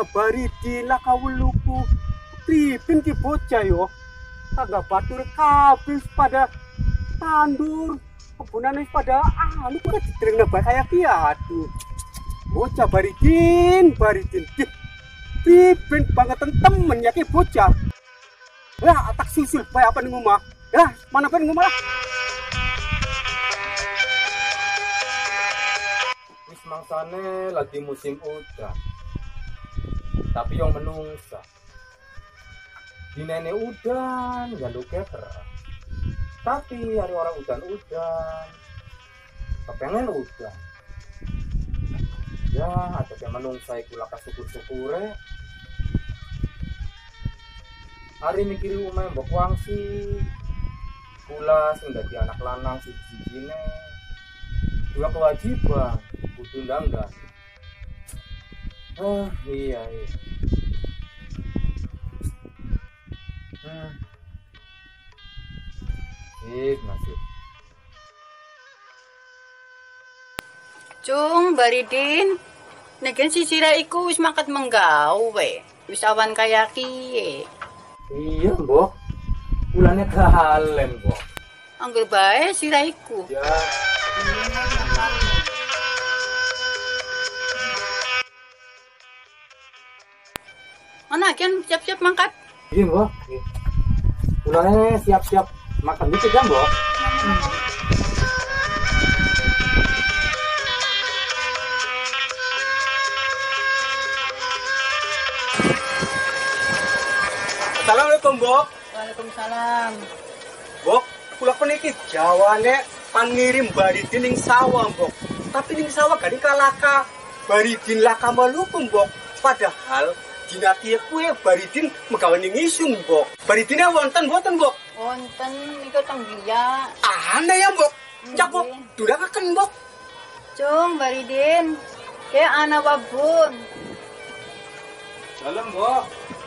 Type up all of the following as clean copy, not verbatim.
bari di lakawuluku pripin ki bocah yo tangga batur kabis pada tandur kebunan wis pada anu kok diterengna bae kaya ki aduh bocah baridin pripin banget temen ya ki bocah lah tak susul bae apa ning omah lah mana bae ning omah lah wis mangsane lagi musim udan tapi yang menungsa di nenek udan jaluknya keras tapi hari orang udan kepengen udan ya ada yang menungsa iku laka syukur-syukure hari mikiri umeh mbok wangsi kula sing dadi anak lanang siji-sijine dua kewajiban kudu ndanggan iya nasib Cung, Baridin, negen si sira iku wis mangkat menggawe, wis awan kaya kiye. Iya, Mbok. Kulane kalen, Mbok. Angger bae sira iku. Ya. Ana kian siap-siap mangkat. Iya, Mbok. Kulane siap-siap makan dikit ya, Mbok. Assalamualaikum, Mbok. Waalaikumsalam. Mbok, kula puniki jawane pangirim Baridin ning sawah, Mbok. Tapi ning sawah gak kalaka Baridin laka Maluku, Mbok. Padahal dina kiye kuwe Baridin megawe ning isun, Mbok. Baridine wonten mboten, Mbok? Wonten niku teng dia. Aneh ya, Mbok. Cak kok durakaken, Mbok. Cung, Baridin. Ya ana wabun. Dalem, Mbok.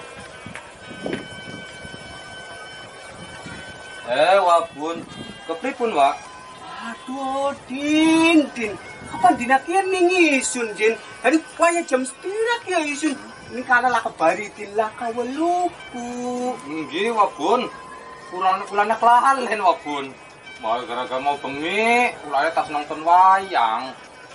Wabun. Kepripun, Wak? Aduh, Din. Kapan dina kiye ning isun, Din? Hari kaya jam 9 ya isun. Ini karena laka Baridin laka Weluku. Nggih, Wabun. Kulane kelalen, Wabun. Mau gara-gara mau bengi, kulane tas nonton wayang.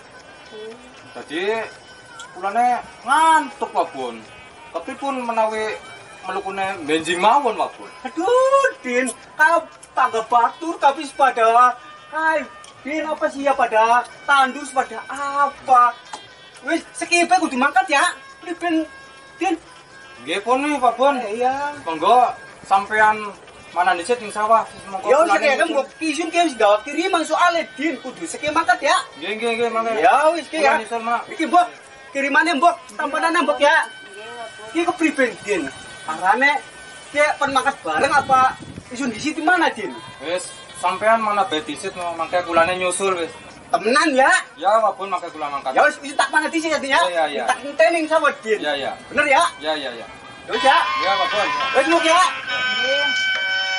Jadi kulane ngantuk, Wabun. Kepripun menawi melukune benjing mawon, Wabun. Aduh, Din, kau tangga batur tapi pada hai, Din apa sih ya pada tandur pada apa? Wis sekipe kudu mangkat ya. Pripun, Din? Nggih pun nih, Wabun. Iya. Monggo sampean mana dicet ning sawah. Monggo Ya wis kene mbok isun ki wis gawe kiriman soalé Din kudu seki mangkat ya. Nggih, mangga. Ya wis ki ya. Nyusul, Mak. Iki mbok kirimane mbok tampanane mbok ya. Ki kepriben Din? Arane ki pen mangkat bareng apa isun di situ mana, Din? Wis, sampean mana bae dicet mangke kulane nyusul wis. Temenan ya. Ya, Wabun mangke kula mangkat. Ya wis tak mana di sini ya, Din ya. Iya. Tak entening sama Din. Iya. Bener ya? Ya. Ya wis ya. Ya, Wabun. Wis mbok ya. Nggih.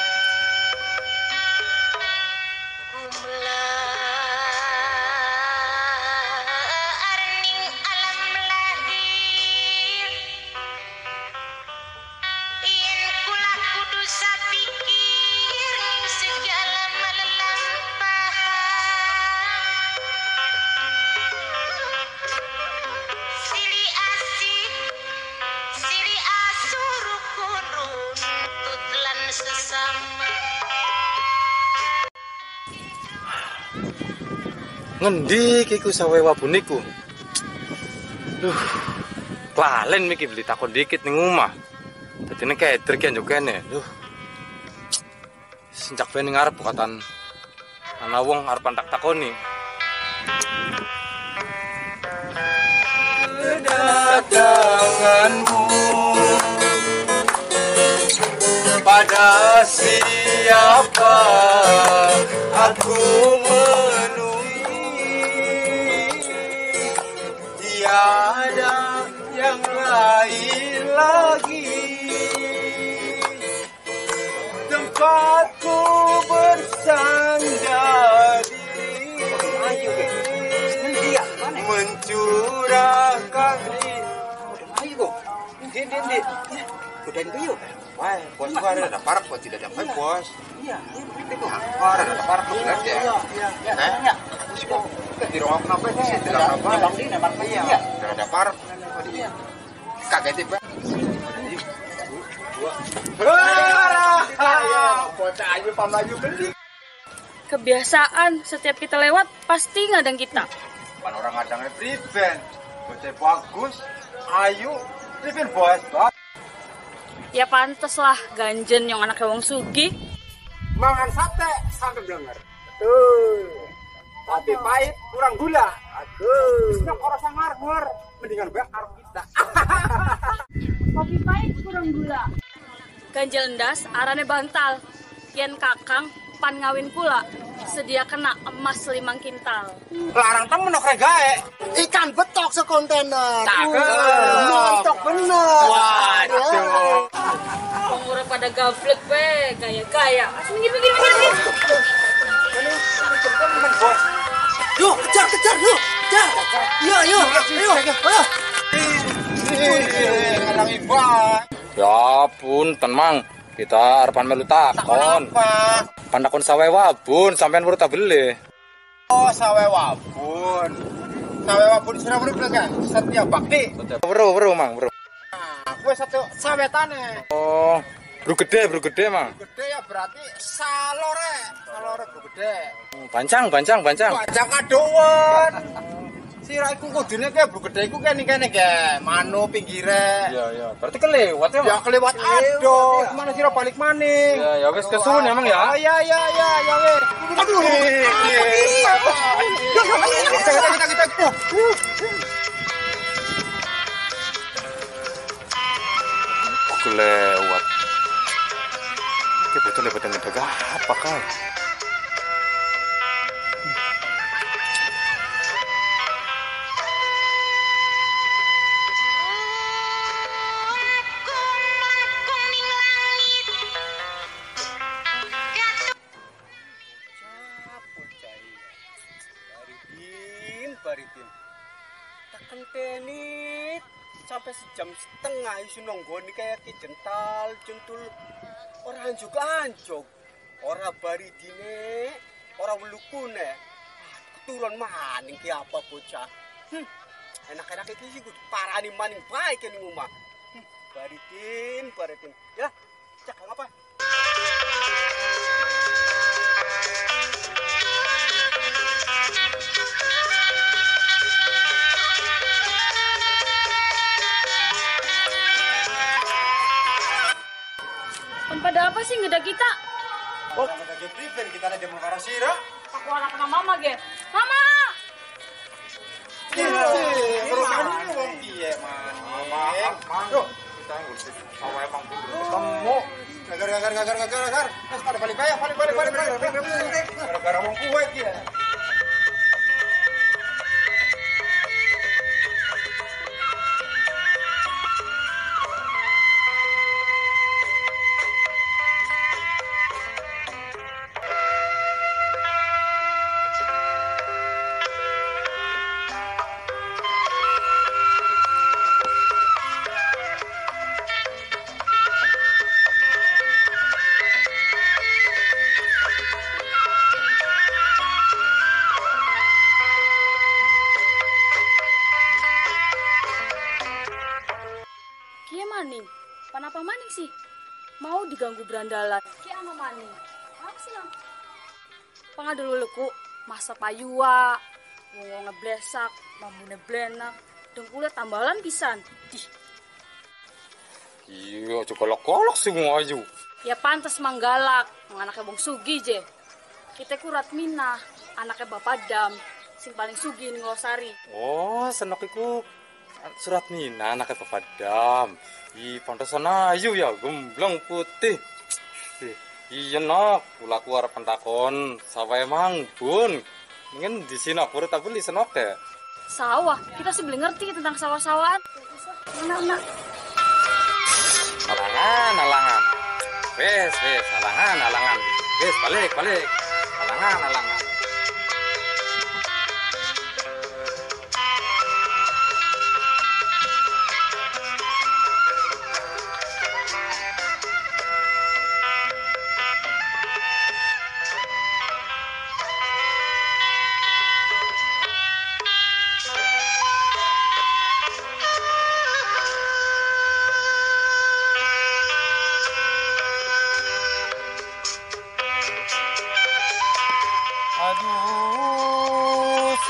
Ngendi kiku sawe wabun niku? Klalen miki beli takon dikit ning omah. Dadine keder ki njuk kene. Senjak ben ning arep bukatan ana wong arep tak takoni. Kedatanganmu pada siapa aku tiada yang lain lagi tempatku bersandar diri mencurahkan Dik. Godain gue yuk. Wah, bos gua ada park kok tidak ada bos. Iya, itu. Wah, ada park kok ya. Iya. Iya. Di ruang apa sih? Di ruang apa? Bang di nemar iya. Ada park. Kaget tiba. Bocah ayu pamayu beli. Kebiasaan setiap kita lewat pasti ngadang kita. Pan orang ngadangnya priben. Bocah bagus, ayu, priben bos. Ya pantes lah ganjen yang anaknya wong sugi. Mangan sate sampai blenger. Betul. Tapi pahit kurang gula. Aduh. Nek ora sangar-ngar mendingan bae karo kita. Kopi pahit kurang gula. Ganjel endas arane bantal. Yen kakang pan ngawin kula sedia kena emas 5 kintal. Larang temen nok regae. Ikan betok sekontainer. Cakep. Montok bener. Waduh. Wong ora pada gablek we, gaya-gaya. Minggir. Yuk, kejar, yuk. Kejar. Ayo. Ngadang iban. Ya punten mang, kita arepan melu takon. Apa? Pandakon sawe wabun sampean perlu tak beli. Oh, sawe wabun. Sawe wabun sira mrene kan? Setia bakti. Bro mang, bro. Gue satu sawetane. Oh, bro gede mang. Gede ya berarti salore bro gede. Bancang. Wajah kadoan. Sira iku kudune ke bro gede iku kene ke manu pinggire. Iya. Berarti kelewat ya, Ya Mang. kelewat aduh. Mana sira balik maning. Ya wis kesuwun ya, Mang ya. Ya wes. Aduh. Kita. Kelewat. Ki betul lewat ngedegah apa kai? Baritin. Tak kentenit sampai sejam setengah isu nonggoni kayak jental, jentul. Orang juga anjok. Orang baridine, orang welukune. Keturun maning ki apa bocah. Enak-enak iki sih kudu parani maning baik ning omah. Baritin. Ya, cek apa? Pada apa sih ngeda kita? Oh, kita priben kita ada demo karo sira. Aku anak mama ge. Mama! Terus ini wong piye, Man? Yo, kita ngurus sawe emang ketemu. Gagar. Terus pada balik. Gara-gara wong kuwe iki ya. Maning, kenapa maning sih? Mau diganggu berandalan? Ki anu maning. Apa sih yang? Pangadul leku, masa payua, wong ngeblesak, mamune blenak, dengkulnya tambalan pisan. Dih. Iya, kolok sih mau ayu. Ya pantes manggalak, anaknya bong sugi je. Kita kurat minah, anaknya bapak dam, sing paling sugi ning Losari. Oh, senok iku surat mina anaknya pepadam. Ih, pantesan ayu ya, gemblong putih. Iya nok, kula ku arep pentakon sawe emang bun. Mungkin di Singapura tak beli senok ya. Sawah, kita sih belum ngerti tentang sawah-sawahan. Mana? Alangan. Wes, alangan. Wes, balik. Alangan.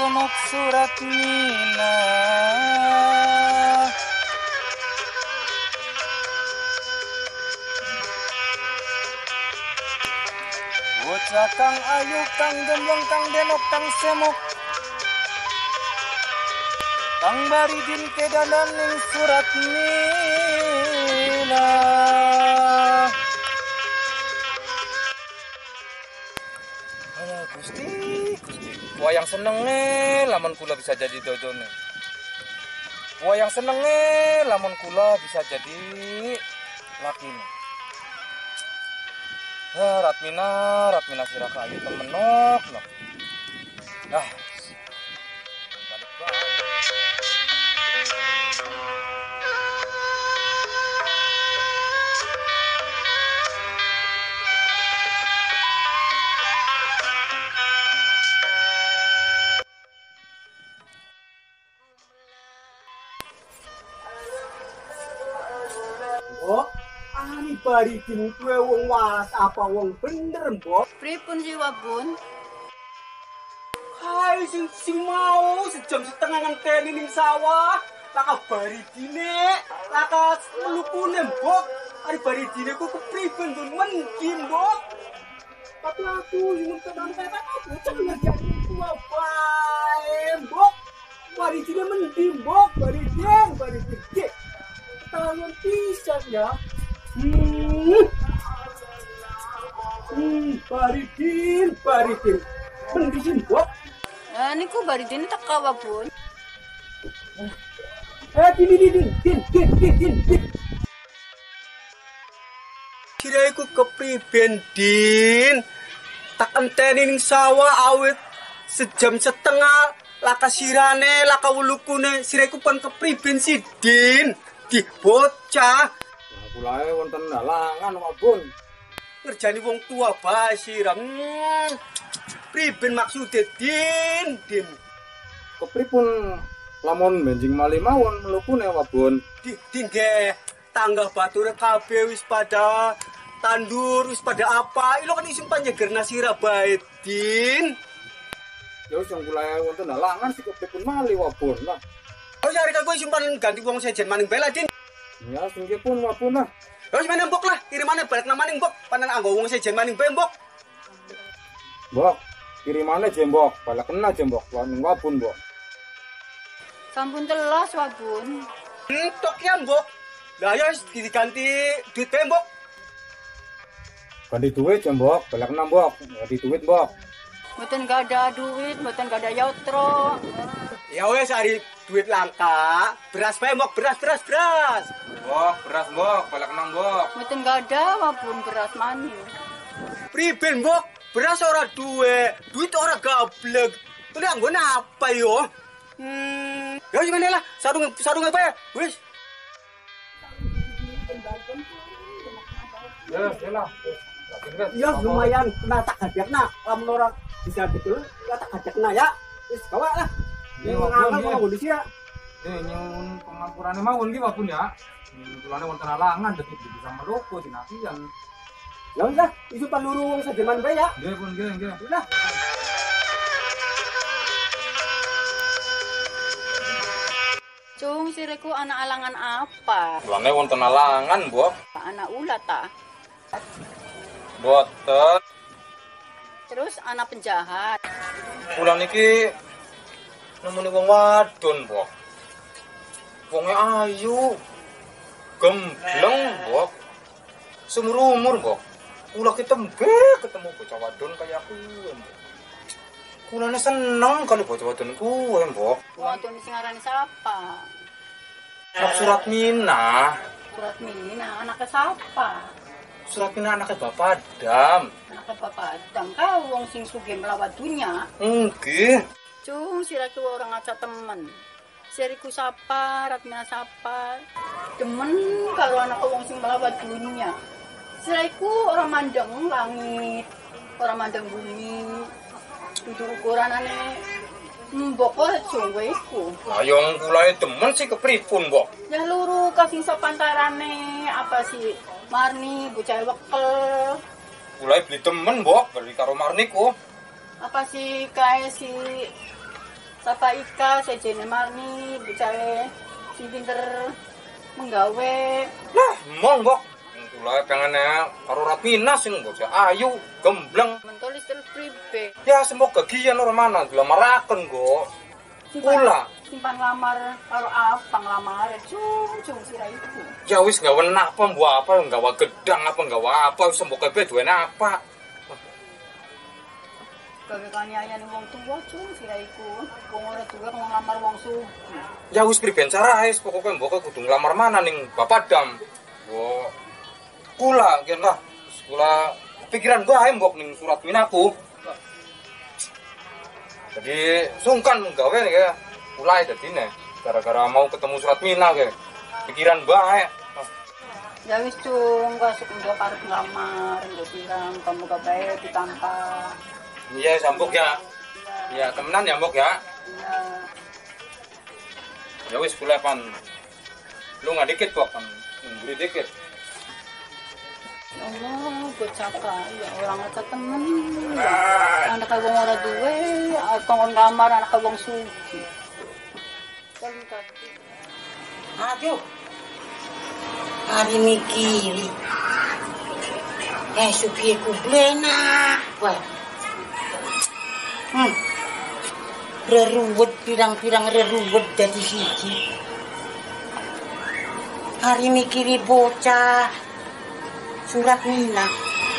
semok surat mina. Bocah kang ayu kang gemblong kang denok kang semok kang baridin kedanan ning surat mina. Alah Gusti, wayang seneng lamun kula bisa jadi dodone. Wayang seneng lamun kula bisa jadi lakine. Ratmina sirah kayu temenok no. Nah, balik bae. Mbok, ani Baridin kuwe wong waras apa wong bener, Mbok? Pripun sih Wabun? Hai sing mau sejam setengah ngenteni ning sawah. Laka Baridine, laka melupune, Mbok. Ari Baridine ku kepriben dun mendi, Mbok. Tapi aku sing tenan kata aku cek ngerjani tua bae, Mbok. Baridine mendi, Mbok. Baridin. Tangan pisan ya. Baridin. Mendi sih, Mbok. Niku Baridin teka Wabun. Din. Siraiku kepriben, Din. Tak enteni ning sawah awit sejam setengah laka sirane, laka ulukune. Siraiku pun kepriben sih, Din. Di bocah. Kulae wonten dalangan Wabun. Ngerjani wong tua bae siram. Priben maksude, Din. Kepripun lamun benjing malih mawon melukune Wabun. Tingge tangga bature kabeh wis pada tandur, wis pada apa? Ilo kan isin panyegerna sira bae, Din. Ya wis yang kulae wonten dalangan sik kepripun malih Wabun lah. Oh ya rek aku isin ganti wong sejen maning bela, Din. Ya singge pun Wabun lah. Ya wis maning mbok lah, kirimane balik nang maning mbok, panen anggo wong sejen maning bae mbok. Mbok, kirimane jembok, balik kena jembok ning Wabun, Mbok. Sampun telas Wabun. Entok ya, Mbok. Lah ya wis diganti duit bae, Mbok. Ganti duit jembok, balik kena, Mbok. Ganti duit, Mbok. Mboten gak ada duit, mboten gak ada yotro. Ya wis ari duit langka, beras bae, Mbok, beras. Mbok, beras, Mbok, balik kena, Mbok. Mboten gak ada Wabun beras maning. Priben, Mbok? Beras ora duwe, duit ora gablek. Tuli anggone apa yo? Ya gimana lah, sarung apa ya? Wis. Ya, lah. Ya lumayan, kena tak gajakna. Lamun ora bisa betul, ya tak gajakna ya. Wis bawa lah. Ya, Wabun kok kondisi ya. Nyun pengampurane mawon ki Wabun ya. Tulane wonten alangan dadi bisa meroko dinasian. Ya wis lah, isu paluru wong sejeman bae ya. Nggih, Pun, nggih. Udah. Cung siriku anak alangan apa? Tulane wonten alangan, Mbok. Anak ulat ta. Boten. Terus anak penjahat. Kula niki nemune wong wadon, Mbok. Wonge ayu. Gembleng, Mbok. Seumur-umur, Mbok. Kula ketemu bocah wadon kaya aku, Mbok. Kulane seneng kali bocah wadon kuwe, Mbok. Wadon sing aranane sapa? Surat Mina. Surat Mina, anaknya sapa? Surat Mina anaknya Bapak Adam. Anaknya Bapak Adam, kau wong sing sugih melawat dunya. Nggih. Cung siraku orang aca temen. Siriku sapa, Ratmina sapa. Demen kalau anak wong sing melawat dunya. Siraku orang mandang langit, orang mandang bumi. Duduk ukuranane mbok aja iku. Lah yang kulae demen sih kepripun, Mbok? Ya luru kasing sapantarane apa sih Marni bocah wekel. Kulae beli temen, Mbok, beli karo Marniku. Apa sih kae si Sapa Ika sejene Marni bicara sing pinter menggawe. Nah, monggo. Kula pengennya karo Ratmina sing bocah ayu, gembleng. Mentulis terus pribe. Ya semoga gian ora mana dilamaraken, Go. Kula Simpan lamar karo apa nglamar cung sira iku. ya wis gawe apa mbok apa gawe gedang apa gawe apa wis mbok kabeh duwene apa. Gawe kaniayane wong tuwa cung sira iku. Wong ora tuwa nglamar wong sugih. Ya wis priben carae pokoke mbok kudu nglamar mana ning Bapak Dam. Wo kula yen lah kula pikiran bae mbok ning surat minaku. Jadi sungkan gawe ya mulai dadine gara-gara mau ketemu surat mina ke pikiran bae. Ya wis cung gak suka mbok arep nglamar mbok bilang kamu gak bae ditampa. Iya sambuk ya. Ya temenan ya mbok ya. Iya. Ya wis kula pan lu nggak dikit kok kan beri dikit. Allah, bocah kaya orang aja temen. Anak wong ora duwe, kongkon kamar anak wong sugih. Aduh, hari mikiri. Sugih ku blenak. Wah. Reruwet pirang-pirang reruwet dadi siji. Hari mikiri bocah. Surat Mina.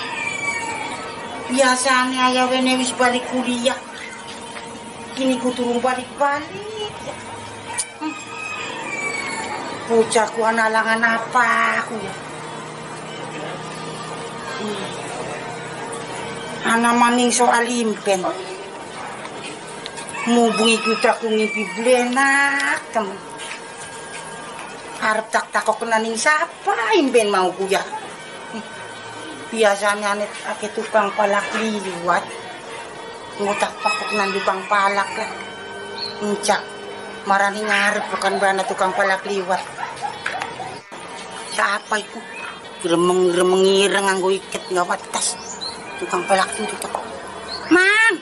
Biasanya ayah wene wis balik kuliah. Kini ku turun balik-balik. Bocahku analangan apa aku ya? Ana maning soal impen. Mubungi kita ku ngimpi blenak temen. Arep tak takok ning sapa impen mau ku ya? Biasanya nih ake tukang palak liwat ngutak pakok nang tukang palak lah encak marani ngarep bukan bana tukang palak liwat siapa itu gremeng ireng nganggo iket nggak watas tukang palak itu mang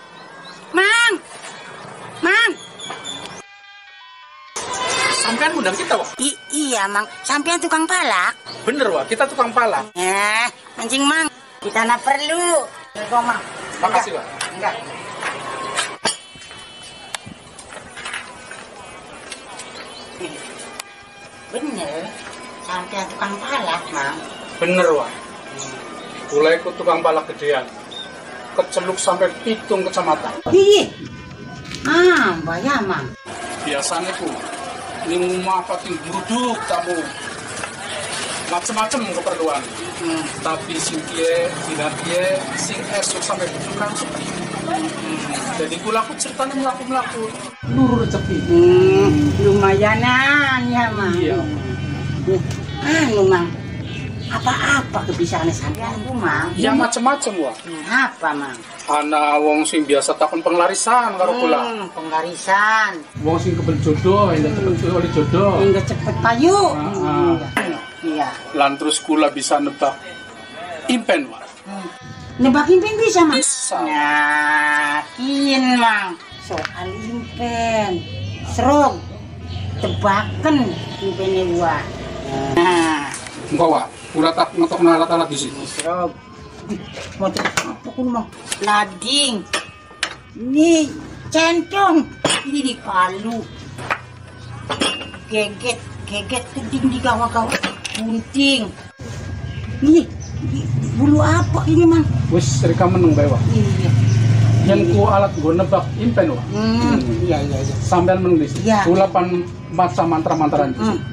Sampean ngundang kita, Wak? Iya, Mang. Sampean tukang palak? Bener, Wak. Kita tukang palak. Anjing, Mang. Kita nak perlu. Enggak, Mang. Makasih, Wak. Enggak. Bener. Sampean tukang palak, Mang. Bener, Wak. Kula ikut tukang palak gedean. Keceluk sampai pitung kecamatan. Iya. Bayar, Mang. Biasanya ku ning rumah pating buruduk tamu macem-macem keperluan. Tapi sing piye dina piye sing esuk sampai bukan. Jadi kula ku ceritanya melaku lur rezeki. Lumayanan ya, Mang. Iya. Mang. Apa-apa kebisaane sampean ku, Mang? Ya macem-macem, Wak. Apa, Mang? Ana wong sing biasa takon penglarisan karo kula. Penglarisan. Wong sing kebel jodoh, yang cepet oleh jodoh. Hingga cepet payu. Iya. Lan terus kula bisa nebak impen, Wak. Nebak impen bisa, Mang? Bisa. Yakin, Mang. Soal impen. Serong. Tebakan impene gua. Enggak, Wak. Kula tak ngotok alat-alat di sini. Serong. Mau apa kun, Mang? Lading. Ini centong. Ini di palu. Geget keting di gawa-gawa. Bunting. Nih, bulu apa ini, Mang? Wis reka meneng bae, Wak. Iya. Yang ku alat nggo nebak impen, Wak. Iya. Sampean meneng di sini. Iya. Kula pan maca mantra-mantraan di sini.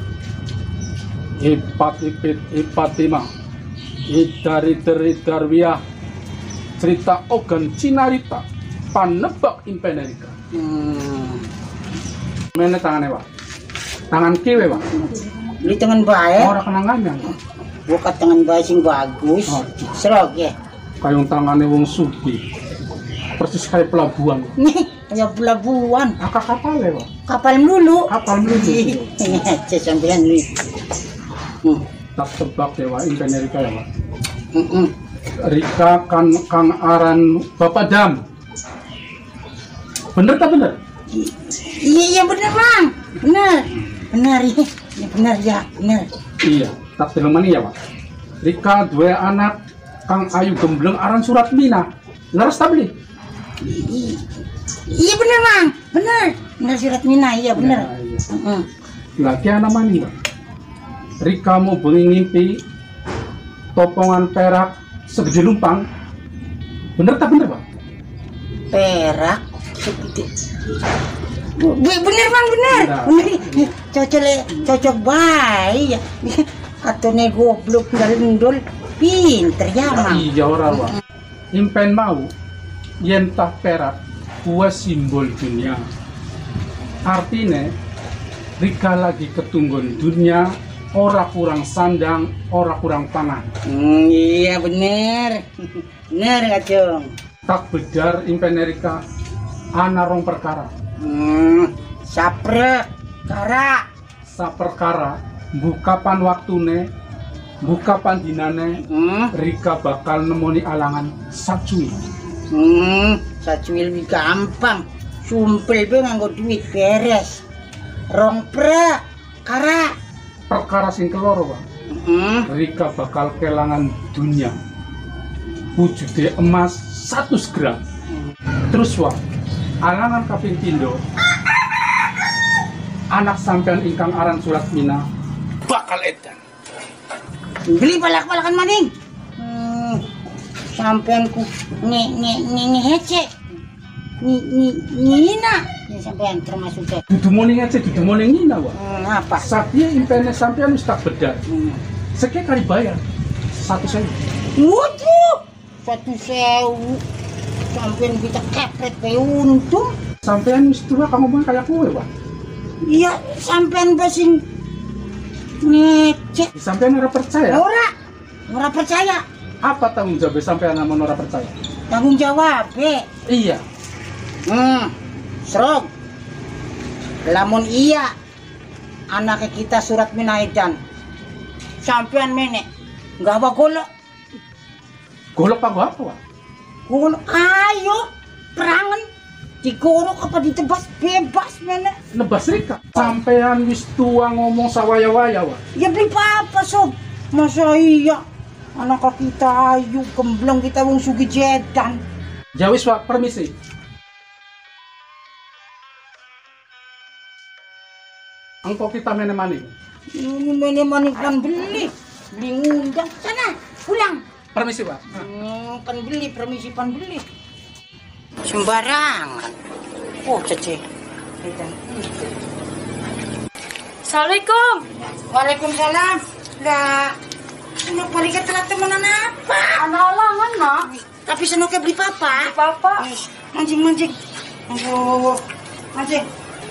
Ipat ipit ipatima. Idari-dari-darwiyah cerita ogan cinarita panebak impenerika. Mene tangane, Wak. Tangan kiwe, Wak. Ini tangan baik. Ora kenangan. Bukan tangan baik sing bagus. Serok ya. Kayong tangane wong sugih. Persis kayak pelabuhan. Nih, kayak pelabuhan. Akak kapal ya, Wak. Kapal melulu. Kapal melulu. Sampean ini. Tak tebak ya, Wak. Impenerika ya, Wak. Rika kang aran Bapak Dam. Bener tak bener? Iya bener bang, bener iya, bener ya bener. Iya, tak telemani ya Pak. Rika dua anak Kang Ayu Gembleng aran Suratmina. Leres tak beli? Iya bener bang, bener Suratmina iya bener. Ya, iya. Lagi anak mani Pak. Rika mau bengi ngimpi topongan perak segede lumpang. Bener tak bener Pak? Perak segede. Bener bang bener. Cocok baik ya. Katanya goblok ndol pinter ya mang. Iya orang Pak. Impen mau yentah perak buah simbol dunia. Artinya Rika lagi ketunggon dunia, ora kurang sandang, ora kurang pangan. Iya bener ngacung. Tak bedar impen Rika ana rong perkara. Saprek kara. Saperkara bukapan waktune, bukapan dinane, Rika bakal nemoni alangan sacuil. Sacuil lebih gampang. Sumpel be nganggo duit beres. Rong kara. Perkara sing keloro Pak. Rika bakal kelangan dunia. Wujude emas 100 gram. Terus Wak, alangan kaping pindo. Anak sampean ingkang aran Suratmina bakal edan. Beli balak-balakan maning. Sampean ku ngehece. Nina. Ya sampean termasuk saya. Dudu moning aja, dudu moning nina Wak. Apa? Satya impene sampean wis tak bedar. Sekali kali bayar 1.000. Waduh, 1.000. Sampean kita kepret bae untung. Sampean wis tua kamu ngomong kayak kowe Wak. Iya, sampean basing ngecek. Sampean ora percaya? Ora percaya. Apa tanggung jawab sampean namun ora percaya? Tanggung jawab, Iya. Serog. Lamun iya anaknya kita Suratmina edan. Sampean menek nggawa golok. Golok apa Wak? Golok ayo perangan. Digorok apa ditebas bebas menek. Nebas Rika. Sampean wis tua ngomong sawaya-waya Wak. Ya beli apa sob? Masa iya anak kita Ayu Gembleng kita wong sugi jedan. Ya wis Wak, permisi. Engkau kita mene-mane. Ini mene-mane kan beli ngundang sana pulang. Permisi Pak. Pan beli permisi pan beli. Sembarangan. Oh cece. Assalamualaikum. Waalaikumsalam. Lah, kenapa balik telat temenan apa? Anak alangan nak. Tapi senoknya beli papa. Papa. Mancing. Aduh, mancing.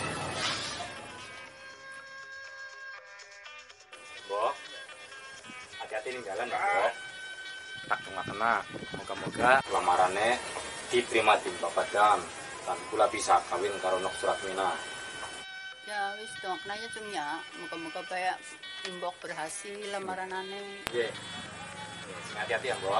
Mbok, hati-hati ning jalan ya, Mbok. Tak kena. Moga-moga lamarannya diterima di Pak Padam. Dan kula bisa kawin karo Nok Suratmina. Ya wis dong, nanya cumnya. Moga-moga kayak Mbok berhasil lamaran aneh. Iya. Hati-hati ya, Mbok.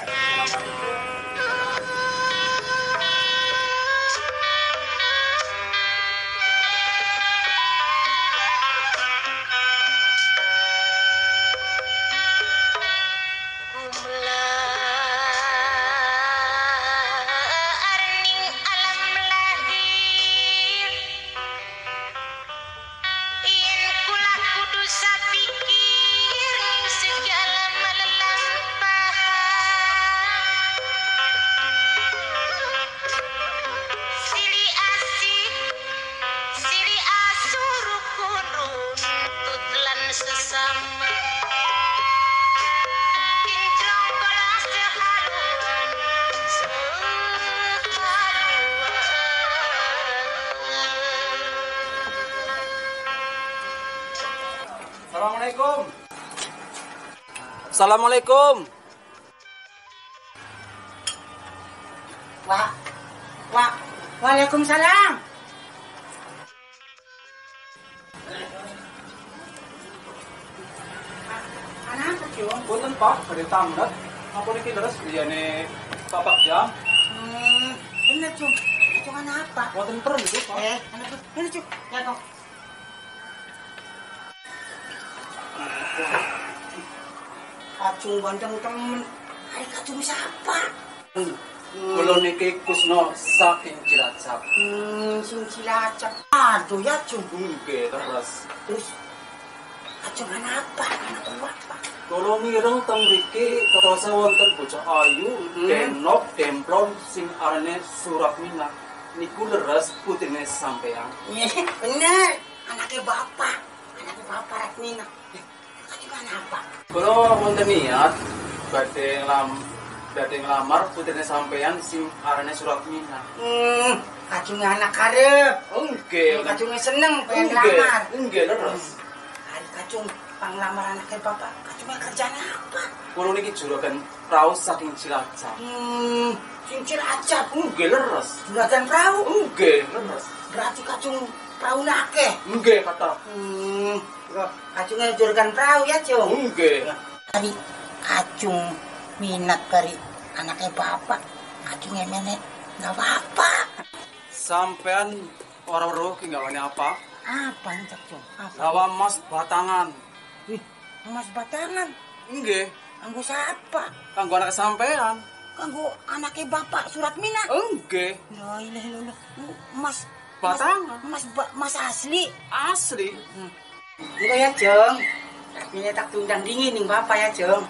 Assalamualaikum. Waalaikumsalam. Anak kecil. Punten Pak, badhe tamat. Apa niki leres griyane Bapak Jam? Bener cum. Kacungan apa? Wonten perlu, Pak. Ini Cuk. Ya, Kong. Kacung bandeng temen. Hari kacung siapa? Kula niki Kusno saking Cilacap. Sing Cilacap. Aduh ya, Cung. Nggih, terus. Terus kacungan apa? Anak apa? Kula mireng teng mriki kerasa wonten bocah ayu, denok, demplon sing arane Suratmina. Niku leres putrine sampean. Bener. Anaknya bapak. Anaknya bapak Ratmina. Kacungan apa? Kula wonten niat badhe nglamar putrine sampean sing arane Suratmina. Kacungan anak karep. Nggih, Kacungnya seneng pengen lamar. Nggih, leres. Hari kacung panglamar anaknya bapak. Kacungnya kerjanya apa? Kula niki juragan raos saking Cilacap. Sing Cilacap. Nggih, leres. Juragan perahu. Nggih, leres. Berarti kacung perahu nake. Nggih, kata. Kacungnya juragan perahu ya, Cung. Nggih. Hari kacung minat kari anaknya bapak. Kacungnya menek nggak apa-apa. Sampean ora weruh ki gawane apa? Apa nih, Cung? Apa? Gawa emas batangan. Emas batangan. Nggih, Kanggo siapa? kanggo anak sampean. Kanggo anaknya bapak Suratmina. Nggih, La ilaha illallah. Emas batangan. Emas asli. Asli. Enggak ya, Jeng. Ini tak tundang dingin nih bapak ya, Jeng.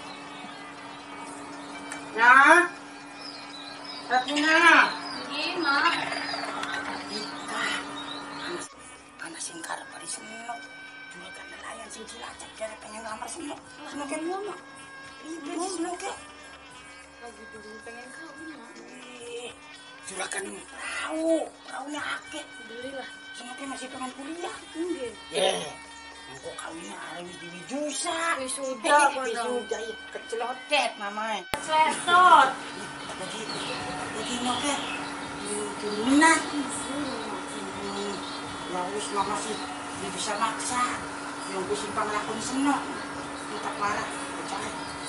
Nah, Ratmina. Iya, Mak. Ika, anak sing karep ari seneng. Cuma kan nelayan sing Cilacap dari pengen ngamar seneng. Seneng kan ngono. Iya, seneng ke. Lagi dulu pengen kawin, Mak. Juragan perahunya akeh. Alhamdulillah. Senengnya masih pengen kuliah. Enggak. Engko kawinnya arep diwijusa. Wisuda, Wisuda ya kecelotet mamanya. Sesot. Begini oke. Turunan. Ya wis mama sih bisa maksa. Yang gue simpang lakon seneng. Kita parah. Percaya.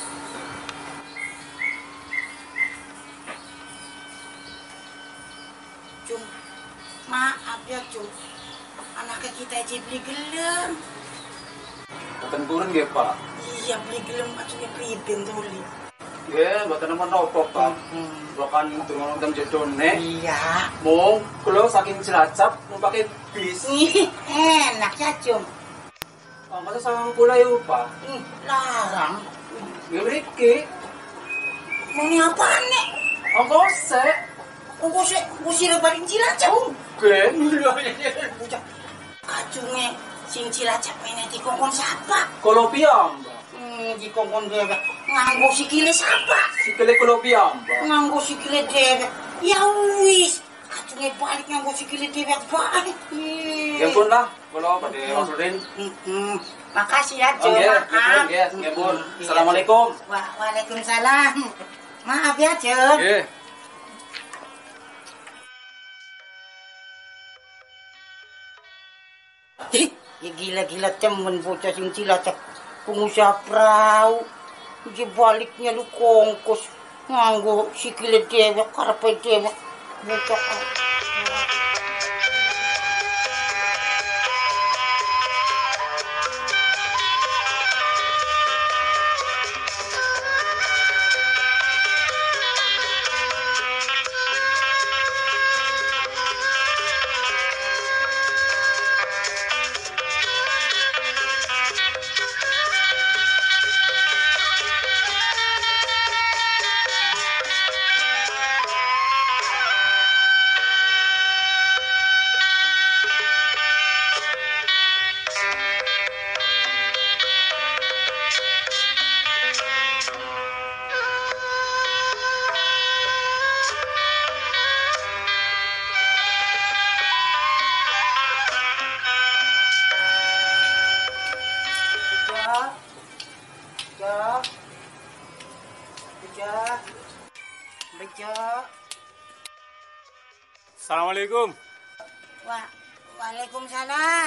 Cung, maaf ya Cung. Anaknya kita aja beli gelem. Boten kurang nggih, Pak. Iya beli gelem kacungnya pribin tuli. Nggih, boten napa-napa, Pak. Bukan durung wonten jodone. Iya. Mung kula saking Cilacap numpake bis. Enak ya Cung. Angkasa 90.000, Pak. Larang. Nggih mriki. Ini apaan nih? Angkasa. Usir paling Cilacap. Nggih. Bocah kacungnya sing Cilacap ini dikongkon siapa? Kula piyambak. Dikongkon dewek. Nganggo sikile siapa? Sikile kula piyambak. Nganggo sikile dewek. Ya wis. Kacungnya balik nganggo sikile dewek balik. Ya pun lah, kula badhe wasurin. Makasih ya, Oh Cung. nggih, Maaf. nggih pun. Assalamualaikum. Waalaikumsalam. Maaf ya, Cung. Nggih. Ya gila-gila temen bocah sing Cilacap. Pengusaha perahu. Di baliknya lu kongkos. Nganggo sikile dewek, karepe dewek. Bocah. Bejo. Assalamualaikum. Waalaikumsalam.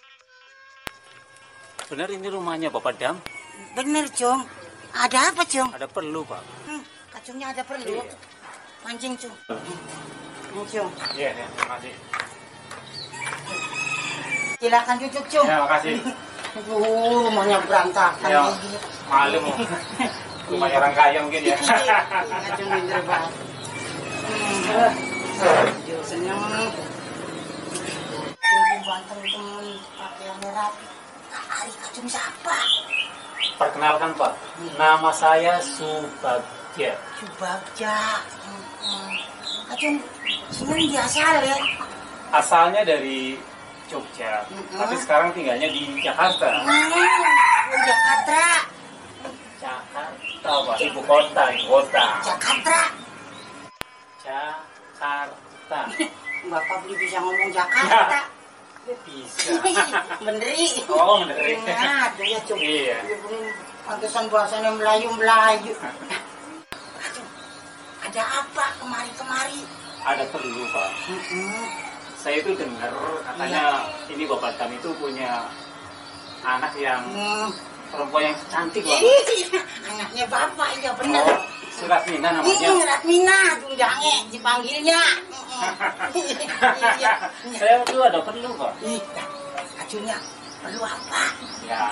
Benar ini rumahnya Bapak Dam? Bener, Cung. Ada apa, Cung? Ada perlu, Pak. Kacungnya ada perlu. Iya. Mancing, Cung. Cung. Iya, terima kasih. Silakan cucuk, Cung. Ya, makasih. Aduh, rumahnya berantakan Ya, kayak gini. malum. Rumahnya orang kaya mungkin ya. Cung pinter banget. Seneng. Cung banteng temen pakaiannya rapi. Hari Kacung siapa? Perkenalkan Pak, nama saya Subagja. Subagja. Kacung seneng biasa ya. Asalnya dari Jogja, tapi sekarang tinggalnya di Jakarta. Jakarta. Jakarta Pak, ibu kota. Jakarta. Jakarta. Bapak beli bisa ngomong Jakarta. Bisa. Beneri. Oh, beneri. Nah, tuh ya Cung. Iya. Pantesan bahasanya Melayu. Kacung, ada apa kemari-kemari? Ada perlu Pak. Saya itu dengar katanya ini Bapak kami itu punya anak yang perempuan yang cantik Pak. Anaknya Bapak, iya benar. Oh, Suratmina namanya. Suratmina, tunggange dipanggilnya. Iya. Saya itu ada perlu Pak. Kacungnya perlu apa? Ya.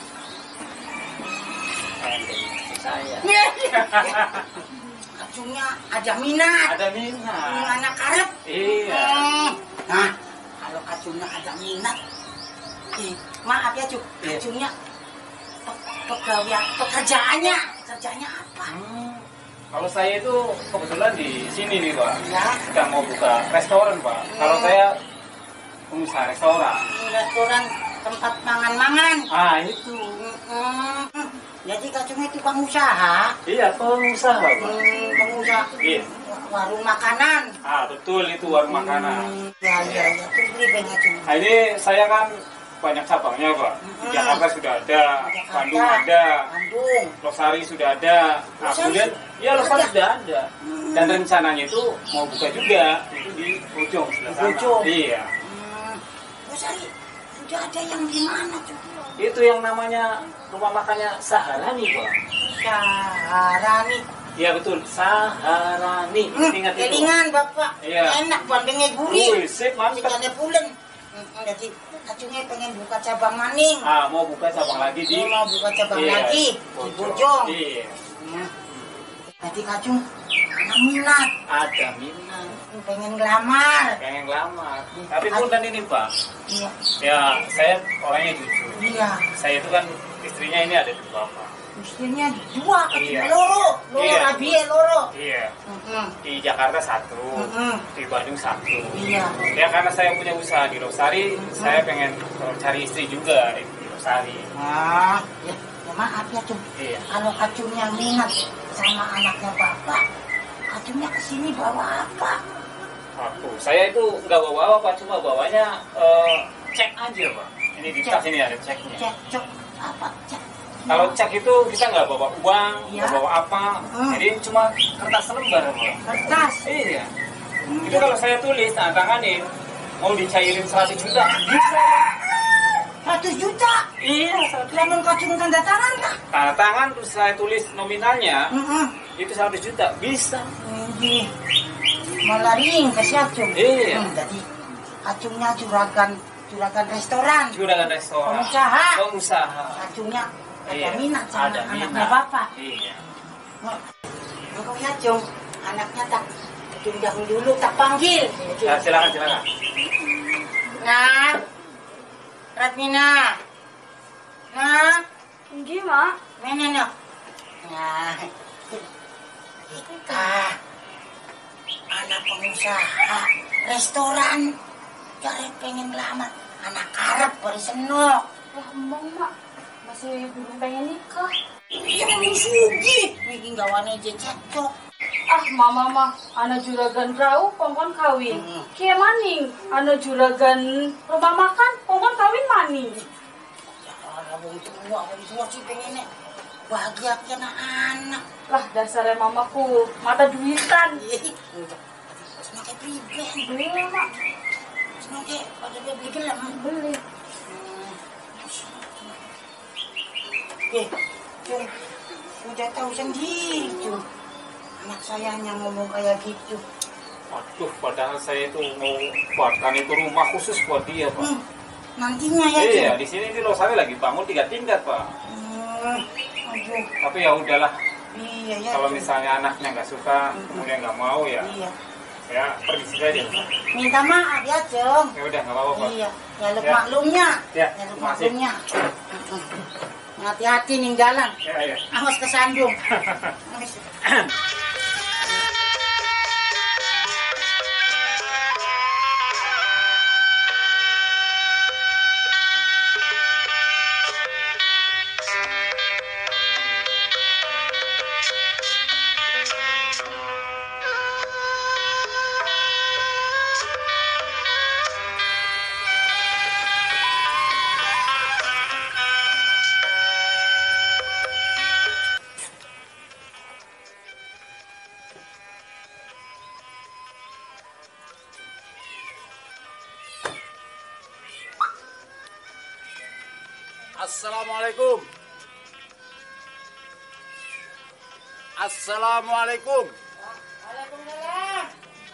Saya. Kacungnya ada minat. Ada minat. Anak karep. Iya. Nah, kalau kacungnya ada minat, maaf ya Cuk, kacungnya pekerjaannya apa? Kalau saya itu kebetulan di sini nih Pak, Ya. sedang mau buka restoran Pak. Kalau saya pengusaha restoran. Restoran tempat mangan-mangan. Ah itu. Jadi kacungnya itu pengusaha. Iya pengusaha Pak. Pengusaha Iya. warung makanan. Ah betul itu warung makanan. Ya. Itu beli banyak Cung. Nah, ini saya kan banyak cabangnya Pak. Di Jakarta sudah ada, Jakarta. Bandung ada, Bandung. Losari sudah ada. Nah, Losari? kemudian ya Losari sudah ada. Dan rencananya itu mau buka juga itu di Bojong sebelah sana. Bojong? Iya. Losari sudah ada yang di mana Cung? Itu yang namanya rumah makannya Saharani Pak. Saharani. Iya betul, Saharani. Ingat itu. Kelingan Bapak. Iya. Enak bandengnya gurih. Wih, sip mantap. Ikannya pulen. Jadi kacungnya pengen buka cabang maning. Ah, mau buka cabang lagi di Mau buka cabang Iya, lagi di Bojong. Iya. Jadi kacung ada minat, Ada minat. pengen ngelamar. Pengen lamar. Tapi punten ini Pak. Iya, Ya, saya orangnya jujur. iya. Saya itu kan istrinya ini ada dua Pak. Mestinya dua, Iya. loro, Iya. rabie loro. Iya. Di Jakarta satu, di Bandung satu. Iya. Ya karena saya punya usaha di Losari, saya pengen cari istri juga di Losari. Nah, ya maaf ya Cung. Iya. Kalau kacungnya minat sama anaknya Bapak, kacungnya kesini bawa apa? Aku, saya itu nggak bawa apa, cuma bawanya cek aja Pak. Ini di tas ini ada ceknya. Cek apa? Cek. Kalau cek itu kita nggak bawa uang, Iya. nggak bawa apa, jadi cuma kertas lembar Pak. Kertas. Iya. Itu kalau saya tulis, tanda tanganin, mau dicairin 100 juta, bisa. 100 juta. Iya, Lamun kacung tanda tangan kah? tanda tangan terus saya tulis nominalnya, itu 100 juta, bisa. Ini malah ringkes ya Cung. Iya. Jadi kacungnya juragan restoran. Juragan restoran. Pengusaha. Kacungnya ada Iya, minat sama ada anaknya minat. Bapak. Iya. Engkau ya Cung, anaknya tak tunjang dulu, tak panggil. Ya, silakan. Nah, Ratmina. Nah, Nggih, Mak. mana no? Nah, kita anak pengusaha restoran, cari pengen lamar anak Arab baru senok. Lah, embang, Mak. Masih belum pengen nikah. Iya mau sugi, bikin gawane cecok. Ah, mama mah, ana juragan rau, pongkon kawin. Kia maning, ana juragan rumah makan, pongkon kawin maning. Ya Allah, wong tua sih pengennya bahagia kena anak. Lah, dasarnya mamaku, mata duitan. Semakin priben, Beli lah, Mak. semakin pada dia beli gelem. Beli. Cung, udah tahu sendiri, Cung. Anak saya yang ngomong kayak gitu. Aduh, padahal saya itu mau buatkan itu rumah khusus buat dia, Pak. Nantinya ya, Iya, di sini ini loh saya lagi bangun 3 tingkat, Pak. Aduh. Tapi ya udahlah. Iya ya. Kalau misalnya anaknya nggak suka, kemudian nggak mau ya, Iya. ya pergi saja. Minta maaf ya, Jong. Ya udah, nggak apa-apa, Pak. Iya, ya lu Ya. maklumnya. Ya, Ya lu terima kasih. maklumnya. Hati-hati nih jalan. Ya, ya. Awas kesandung. Assalamualaikum. Assalamualaikum. Waalaikumsalam.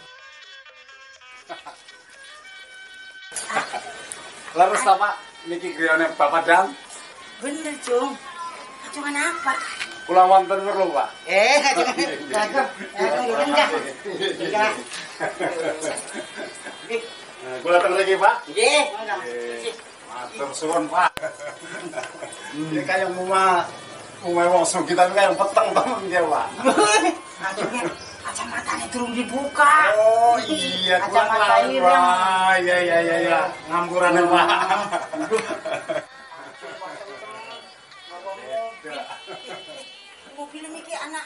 Leres ta, Pak? Niki griyane Bapak Dam. Bener, Jong. Kacungan apa? Kula wonten perlu, Pak. Kacungan enggak. Enggak. Kula teng mriki, Pak. Nggih. Matur suwun, Pak. Iki kaya muma wong sugih tapi kaya peteng temen dia, Pak. Kacamatanya durung dibuka. Oh iya, Kacamata kurang ireng. Pak. Iya. Ngampurane, Pak. Mobil ini anak.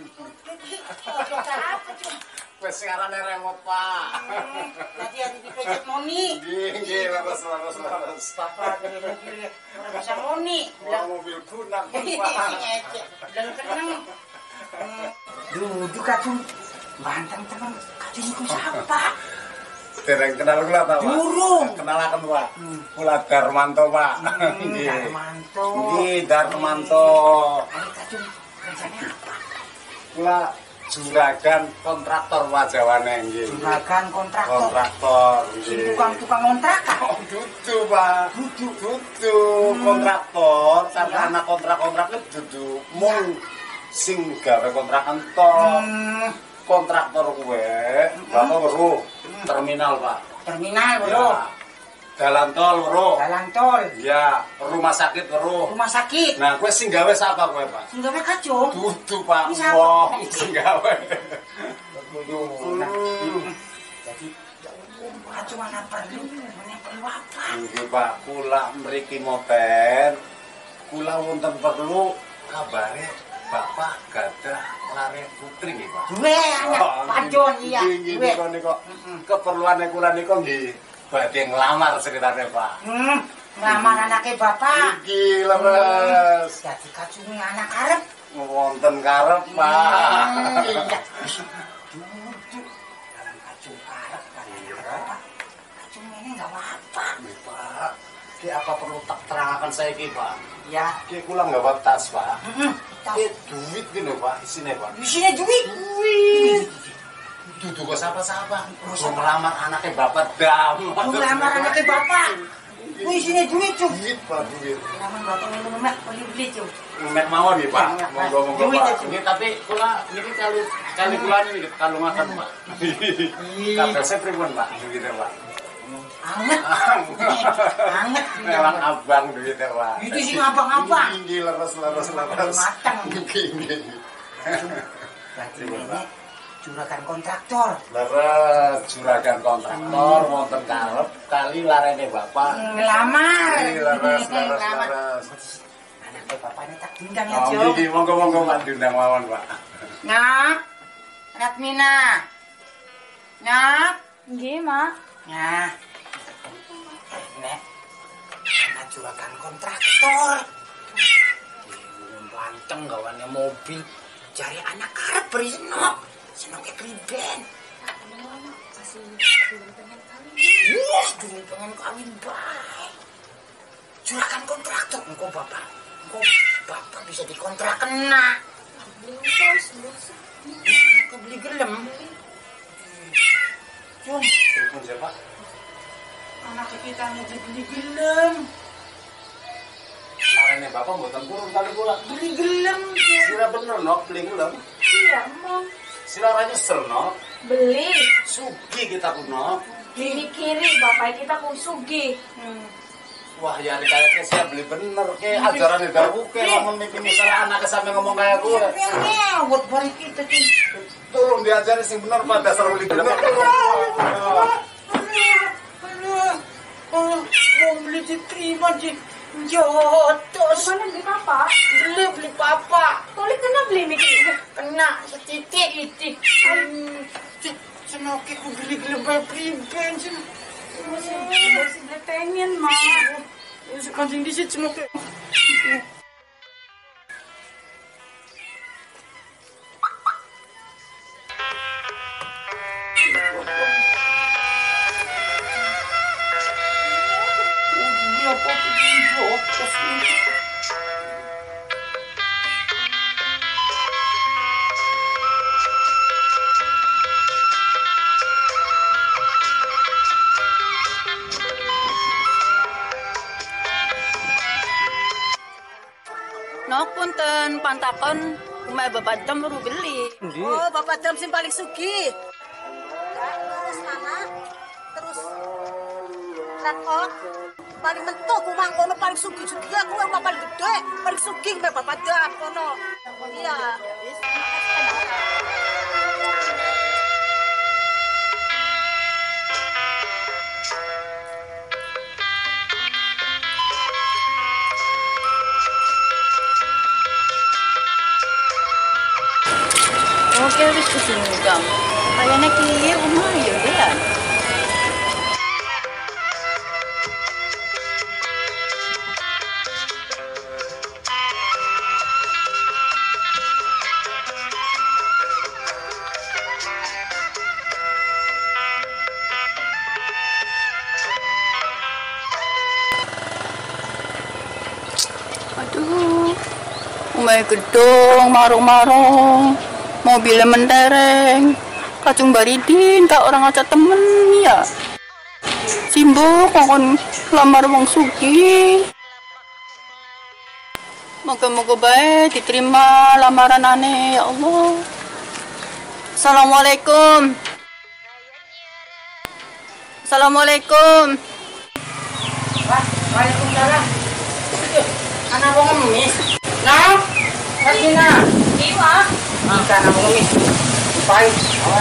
Apa, Jong? Wes sekarang remote, Pak. Tadi ada dipencet Moni. Nggih, leres. Papa dari mobil orang bisa Moni. Wah, mobil kunak, Pak. Dan kenang. Duduk kacung. Banteng teman. Kacung itu siapa? Dereng kenal kula ta, Pak? Durung. Kenalaken, Pak. Kula Darmanto, Pak. Nggih. Darmanto. Nggih, Darmanto. Ini kacung kerjanya apa? Kula juragan kontraktor Pak Jawane nggih. Juragan kontraktor. Kontraktor Si nggih. tukang kontrakan. Oh, dudu, Pak. Dudu kontraktor, karena anak kontrak-kontrak dudu mung sing gawe kontrakan to. Kontraktor kuwe, Bapak weruh terminal, Pak. Terminal, bro. Ya. Dalan tol weruh. Jalan tol. Ya, rumah sakit weruh. Rumah sakit. Nah, kowe sing gawe sapa kowe, Pak? Sehingga kacung. Dudu, Pak. Ini siapa? Wong sing gawe. Jadi, kacungan apa lu? Ini perlu apa? Nggih, Pak, kula mriki moten. Kula wonten perlu kabare Bapak gadah lare putri nggih, Pak. Gue anak padon iya. Nggih, Gue. nika keperluane kula nika nggih badhe nglamar ceritane, Pak. Ngelamar anaknya bapak. Iki leres. Jadi kacungnya anak karep. Wonten karep, Pak. Iya. Duduk dalam kacung karep bapak. Kacung ini nggak apa-apa. Nggih, Pak. Ki apa perlu tak terangkan saya ki, Pak? Ya. Ki kula nggawa tas, Pak. Tas. Ki duit ki lho, Pak, isine, Pak. Di sini duit. Dudu kok sapa-sapa. Terus ngelamar anaknya Bapak Dam. Ngelamar anaknya bapak. Gue isinya duit cuy. Duit, Pak, duit. Ngelamar bapak minum mek beli cuy. Mek mawon nih, Pak. Ya, Monggo-monggo, duit Pak. aja. Ini tapi kula niki kali kula niki kalungaken, Pak. Kabeh pripun, Pak? Duitnya, Pak. Anget. Anget. Memang abang duitnya, Pak. Itu sih ngabang-ngabang. Tinggi, leres. Matang. Tinggi. Berarti ini juragan kontraktor. Leres, juragan kontraktor, wonten karep kali larene Bapak. Ngelamar. Leres. Anaknya bapaknya tak diundang ya Oh, cuy. niki monggo Pak diundang mawon, Pak. Nak. Anak Mina. Nak. Nggih, Mak. Nah. Nek. Anak juragan kontraktor. Banteng gawannya mobil. Cari anak karep beri senok. Senoknya kriben. Kasih belum pengen kali. Wah, dulu pengen kawin baik. Juragan kontraktor. Engkau bapak bisa dikontrak kena. Belum tahu sebelum Engkau beli gelem. telepon. Telepon siapa? Anak kita ngejek beli gelem. Karena bapak mboten purun kali kula. Beli gelem. Sira bener nok beli kula. Iya, Mang. Sira ra nyesel nok. Beli. Sugi kita kuno. Diri-kiri bapak kita pun sugih. Wah, ya kayaknya siap beli bener ke ajaran baru ke lamun mimpi misalnya anak sampe ngomong kayak gue. Ngawut bari kita ki. Tolong diajarin sing bener pada dasar beli bener. Mau beli diterima di jotos. Mana beli papa? Beli papa. Toli kena beli mikir. Kena setitik itik. Cenoke ku beli gelem bae priben sih. Masih pengen mah. Kancing di situ cenoke. Nok punten pantakon umay Bapak Dam baru beli. Oh, Bapak Dam sing paling sugih. Terus mana? Terus Ratkok paling mentok kumang kono paling sugih aku yang paling gede, paling sugih me Bapak Dam kono. Iya. Oke, wis kesini Dam. Kayaknya kieu umah ya kan. Aduh, umay gedong, marung-marung. Mobilnya mentereng, kacung baridin, kak orang aja temen ya. Simbok ngomong lamar wong sugi. Moga-moga baik diterima lamaran aneh ya Allah. Assalamualaikum. Assalamualaikum. Waalaikumsalam. Anak wong ngemis. Nah, lagi nah. Iya. Maka anak wong ngemis. Baik.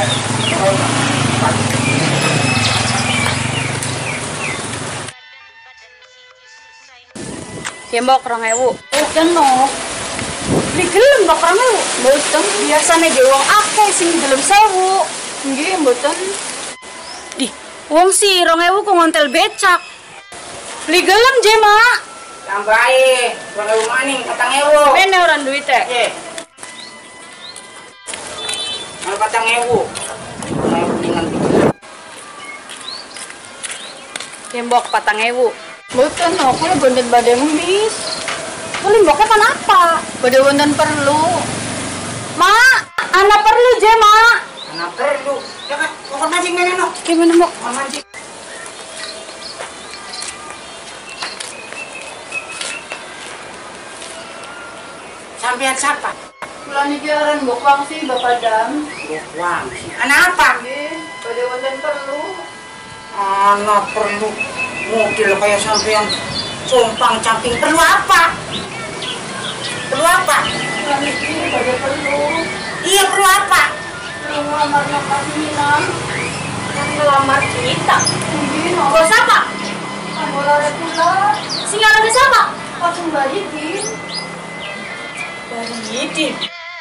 Ya mbak 2.000. Boten no. Beli gelem mbak 2.000. Boten. Biasanya ge wong akeh sing gelem 1.000. Nggih mboten. Di, wong si 2.000 ku ngontel becak. Beli gelem je, Mak. Tambahe, 2.000 maning 4.000. Mene orang duit teh. Nggih. 4.000. Dengan Tembok 4.000. Boten, aku lah bonten badai ngemis. Boleh mboknya kenapa? Badai bonten perlu. Mak, anak perlu je, Mak. anak perlu. Ya kan, mau mancing mana no? Gimana, Mak? Mau mancing. Sampean siapa? Pulang jalan bokwang sih, Bapak Dam. Bokwang sih. Anak apa? Nggih, badai bonten perlu. Anak perlu. Model kayak sampean compang camping perlu apa? Perlu apa? Pulang iki badai perlu. Iya perlu apa? Perlu ngelamar nyokap Minang. Ngelamar kita. Nggih, no. Bos apa? Bola pula. Singalan siapa? Langsung balikin. Baridin.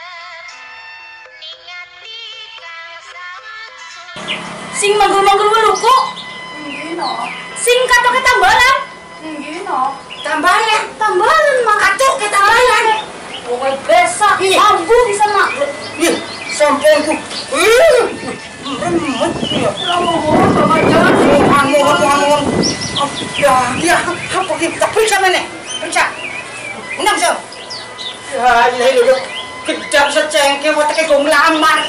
Sing manggul-manggul weluku. Nggih, no. Sing katok ketambalan. Nggih, no. Tambalan. Tambalan mah. Katuk ketambalan. Pokoknya besok Iya. mampu bisa mak. Ih, sampean ku. Remet ya. Mohon, Bapak Dam. Mohon. Ya, apa kita periksa mana? Periksa. Undang so. Ya, ini dulu. Gedang secengke wae teke go nglamar.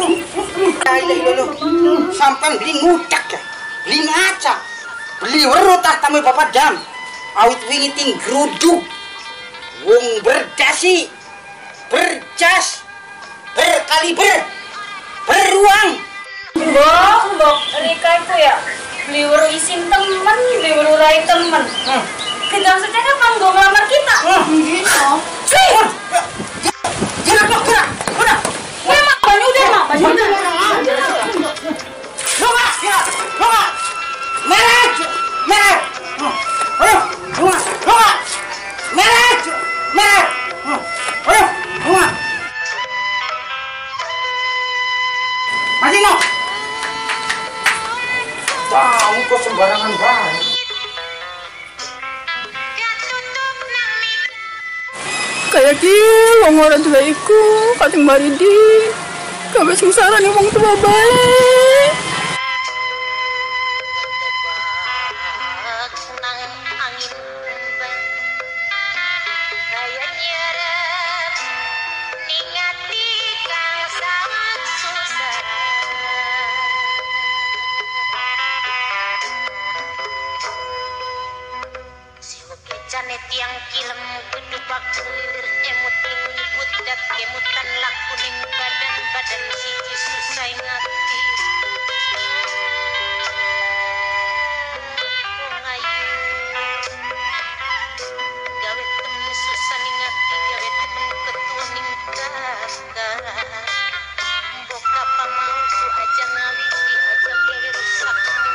Sampean beli ngudak ya. Beli ngaca. Beli weruh tahtame Bapak Dam. Awit wingi ting gruduk. Wong berdasi. Berjas. Berkaliber. Beruang. Mbok, Rika itu ya beli weruh isin temen, beli weruh rai temen. Gedang secengke panggo ngelamar kita. Gitu. Sih. Gerak. Ya, Mak, banyu udah, Mak. Banyu udah. Bunga. Merah. Ayo, bunga. Merah. Ayo, bunga. Masino. Kamu kok sembarangan banget. Kayak di wong orang tua iku kating mari di kabeh sing sarane wong tua bae. Tiang kilem gedubak kelilir emut ngikut dat kemutan lakuning badan siji susah ngati wong ayu gawe temu susah ngati gawe temu ketua ning kakara mbok apa mau su aja ngawiti aja gawe rusak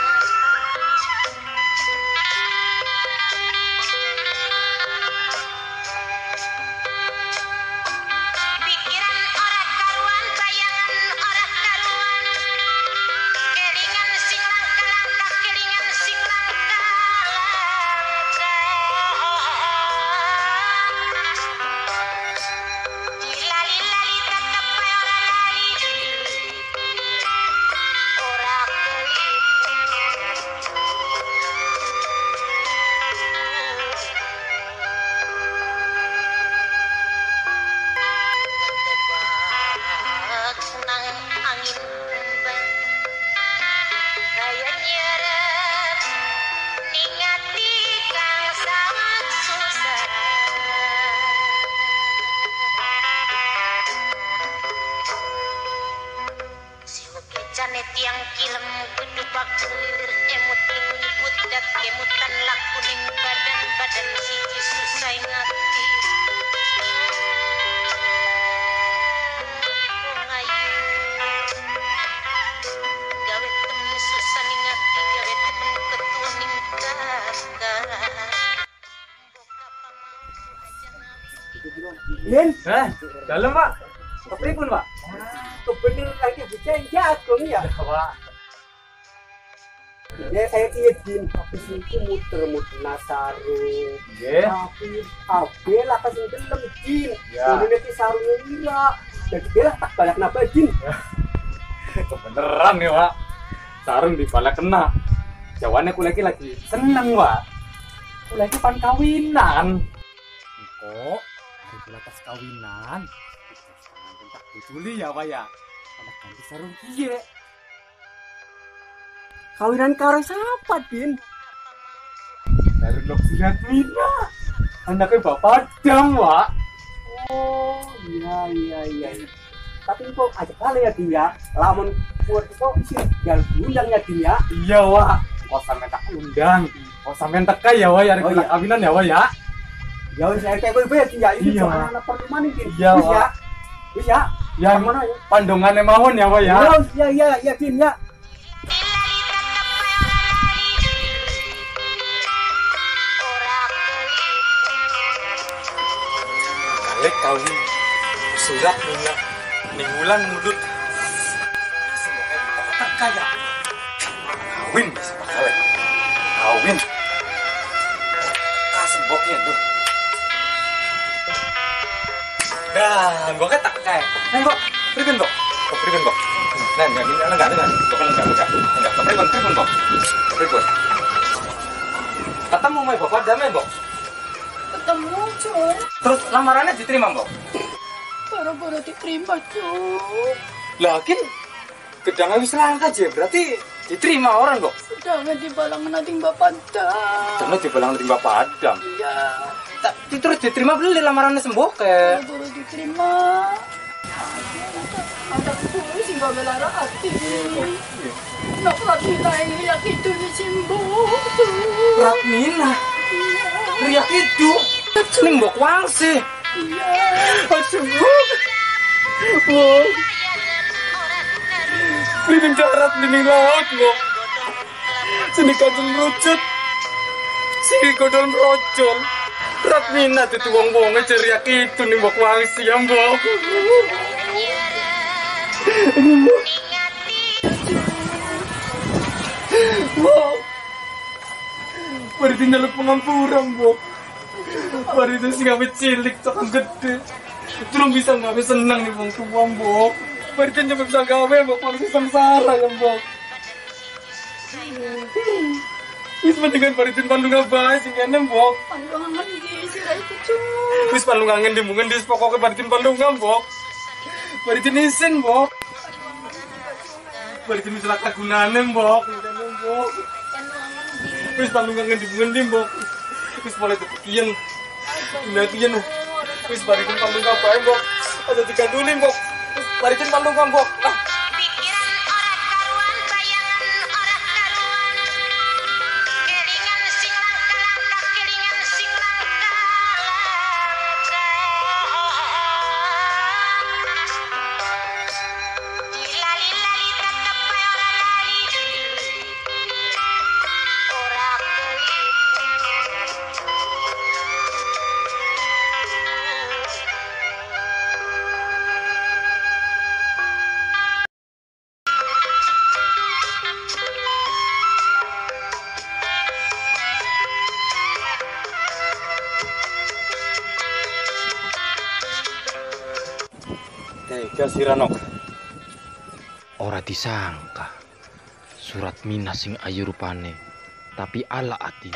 tiang kilem gedubak kelilir emut ngikut dat kemutan lakuning badan siji susah ngati wong ayu gawe temu susah ngati gawe temu ketua ning kakara Din, Dalam, Pak. kepripun, Pak? Kebener lagi bocah jagung ya. Pak. Ya kayak iya Din, habis itu muter-muter nasaru. Nggih. Tapi abe lah kasih gelem Din. Ya. Ini nanti sarungnya ira. Jadi dia tak balik napa Din. Kebeneran ya, Pak. Sarung di bala kena. Jawabannya aku lagi seneng, Pak. Aku lagi pan kawinan. Kok hari bulan pas kawinan. Tak Juli ya, Pak ya. Anak ganti sarung kiye. Kawinan karo siapa Din? Dari Loksiat Mina. Anaknya Bapak Dam, Pak. Oh iya. Tapi kok aja kali ya Din ya. Lamun buat kok sih yang diundang ya Din ya. Iya, Wak. Kok sampe tak undang. Kok sampe teka ya, Wak, ya Oh, iya. kawinan ya, Wak ya. Ya wis RT kowe ya Din ya. Ini Iya, soal Wak. anak pertemuan ini Din. Iya, Wis ya. Wak. Wis ya. Yang Mana ya? pandongannya mawon ya, Wak ya. Iya Din ya. Balik kawin surat Mina Ningulan mulut semoga kita kaya kawin sama kalian kawin semboknya tuh dah mboknya tak kayak mbok pripun mbok nah enggak pripun ketemu sama bapak damai mbok Ketemu, Cun. terus lamarannya diterima mbok Gara-gara diterima, Cuk. Lakin gedang wis langka aja, berarti diterima orang kok. Jangan dibalang nating Bapak Adam. Jangan dibalang nanti Bapak Adam. Iya. Terus diterima beli lamarannya sembuh ke. Gara-gara diterima. Anak dulu sih gak belara hati. Nak Ratmina yang riak itu di Simbo. Ratmina? Riak itu? Ning mbok wangse. Iya. Aduh. Wow. Lining darat, lining laut, Mbok. Sini kadang merucut. Sini kodol merojol. Ratmina itu wong-wongnya ceriak itu nih Mbok wangsi ya, Mbok. Mbok. Mari tinggal pengampuran, Mbok. Mari itu sih ngapain cilik, cakang gede. Belum bisa ngapain senang nih, Mbok. Tua, Mbok. Mari kan cuma bisa gawe, Mbok. Mari sengsara ya, Mbok. Wis mendingan Paridin Pandungan bae sing kene, Mbok. Pandungan di sira itu, Cuk. Wis Pandungan di mungen di pokoke Paridin Pandungan, Mbok. Paridin isin, Mbok. Paridin wis lak gunane, Mbok. Kene, Mbok. Wis Pandungan di mungen di, Mbok. Wis mulai tepian. Natian. Wis Paridin Pandungan bae, Mbok. Ada diganduli, Mbok. Wis Paridin Pandungan, Mbok. Lah. Tega si Ranok. Ora disangka surat Mina sing ayu rupane, tapi ala atine.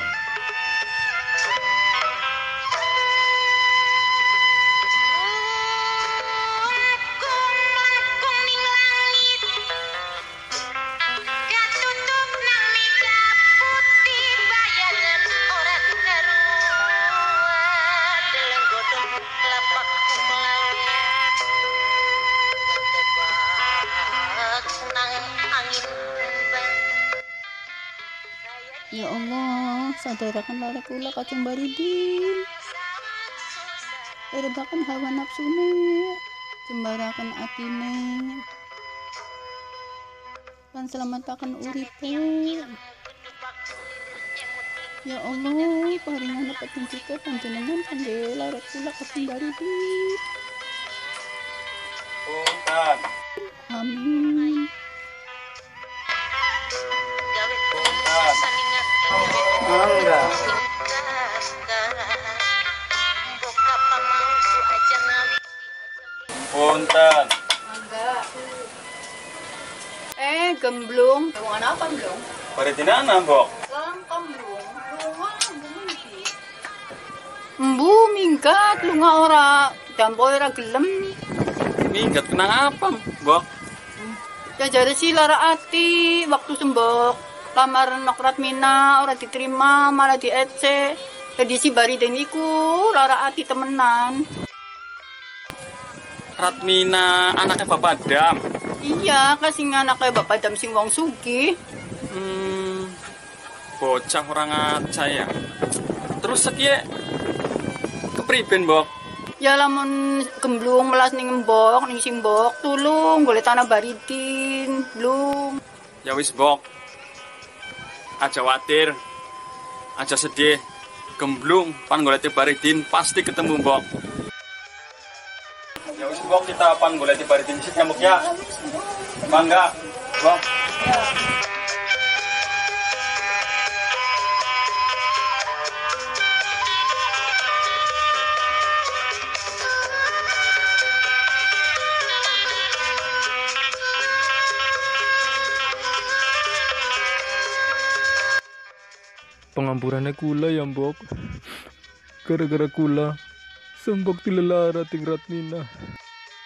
Ya Allah, sadarakan lara kula kacang Baridin. Redakan hawa nafsune, jembarakan atine. Lan selamatakan uripe. Ya Allah, paringan petunjuk panjenengan kangge lara kula kacang Baridin. Punten. Amin. Mangga. Punten. Gemblung. Gemblungan apa, Gemblung? Paridin ana, Mbok. Lang gemblung. Embu minggat lunga ora dampo ora gelem. Minggat kenang apa, Mbok? Ya jare si lara ati waktu sembok lamaran nok Ratmina ora diterima malah diece. Jadi si Baridin iku lara ati temenan. Ratmina anaknya Bapak Adam. Iya, kasing anaknya Bapak Adam sing wong sugih. Bocah orang aja ya. Terus sekiye kepriben, Mbok? Ya lamun gemblung melas ning mbok ning simbok tulung golek tanah Baridin, Blung. Ya wis, Mbok. Aja khawatir. Aja sedih. Gemblung pan golek Baridin pasti ketemu, Mbok. Ya wis, Mbok, kita pan golek Baridin sih nyamuk ya. Bangga, Mbok. Pengampurannya kula ya, Mbok. Gara-gara kula sembok dilelara ting Ratmina.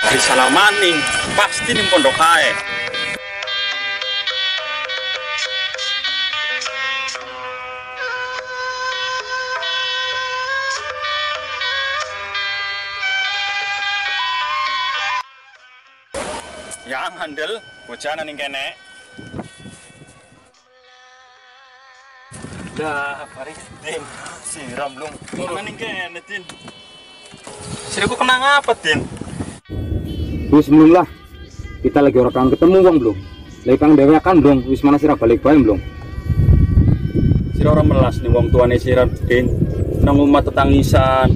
Hari salah maning, pasti ning pondok kae. Yang handel bocah ning kene. Dah, Faris, Din, siram belum? Mana ning kene, Din? Siriku kena ngapa, Din? Wis belum lah. Kita lagi orang ketemu bang belum. Lagi kang dewe kan belum. Wis mana sirah balik bae belum. Sira ora melas ning wong tuane sira, Din. Nang omah tetangisan.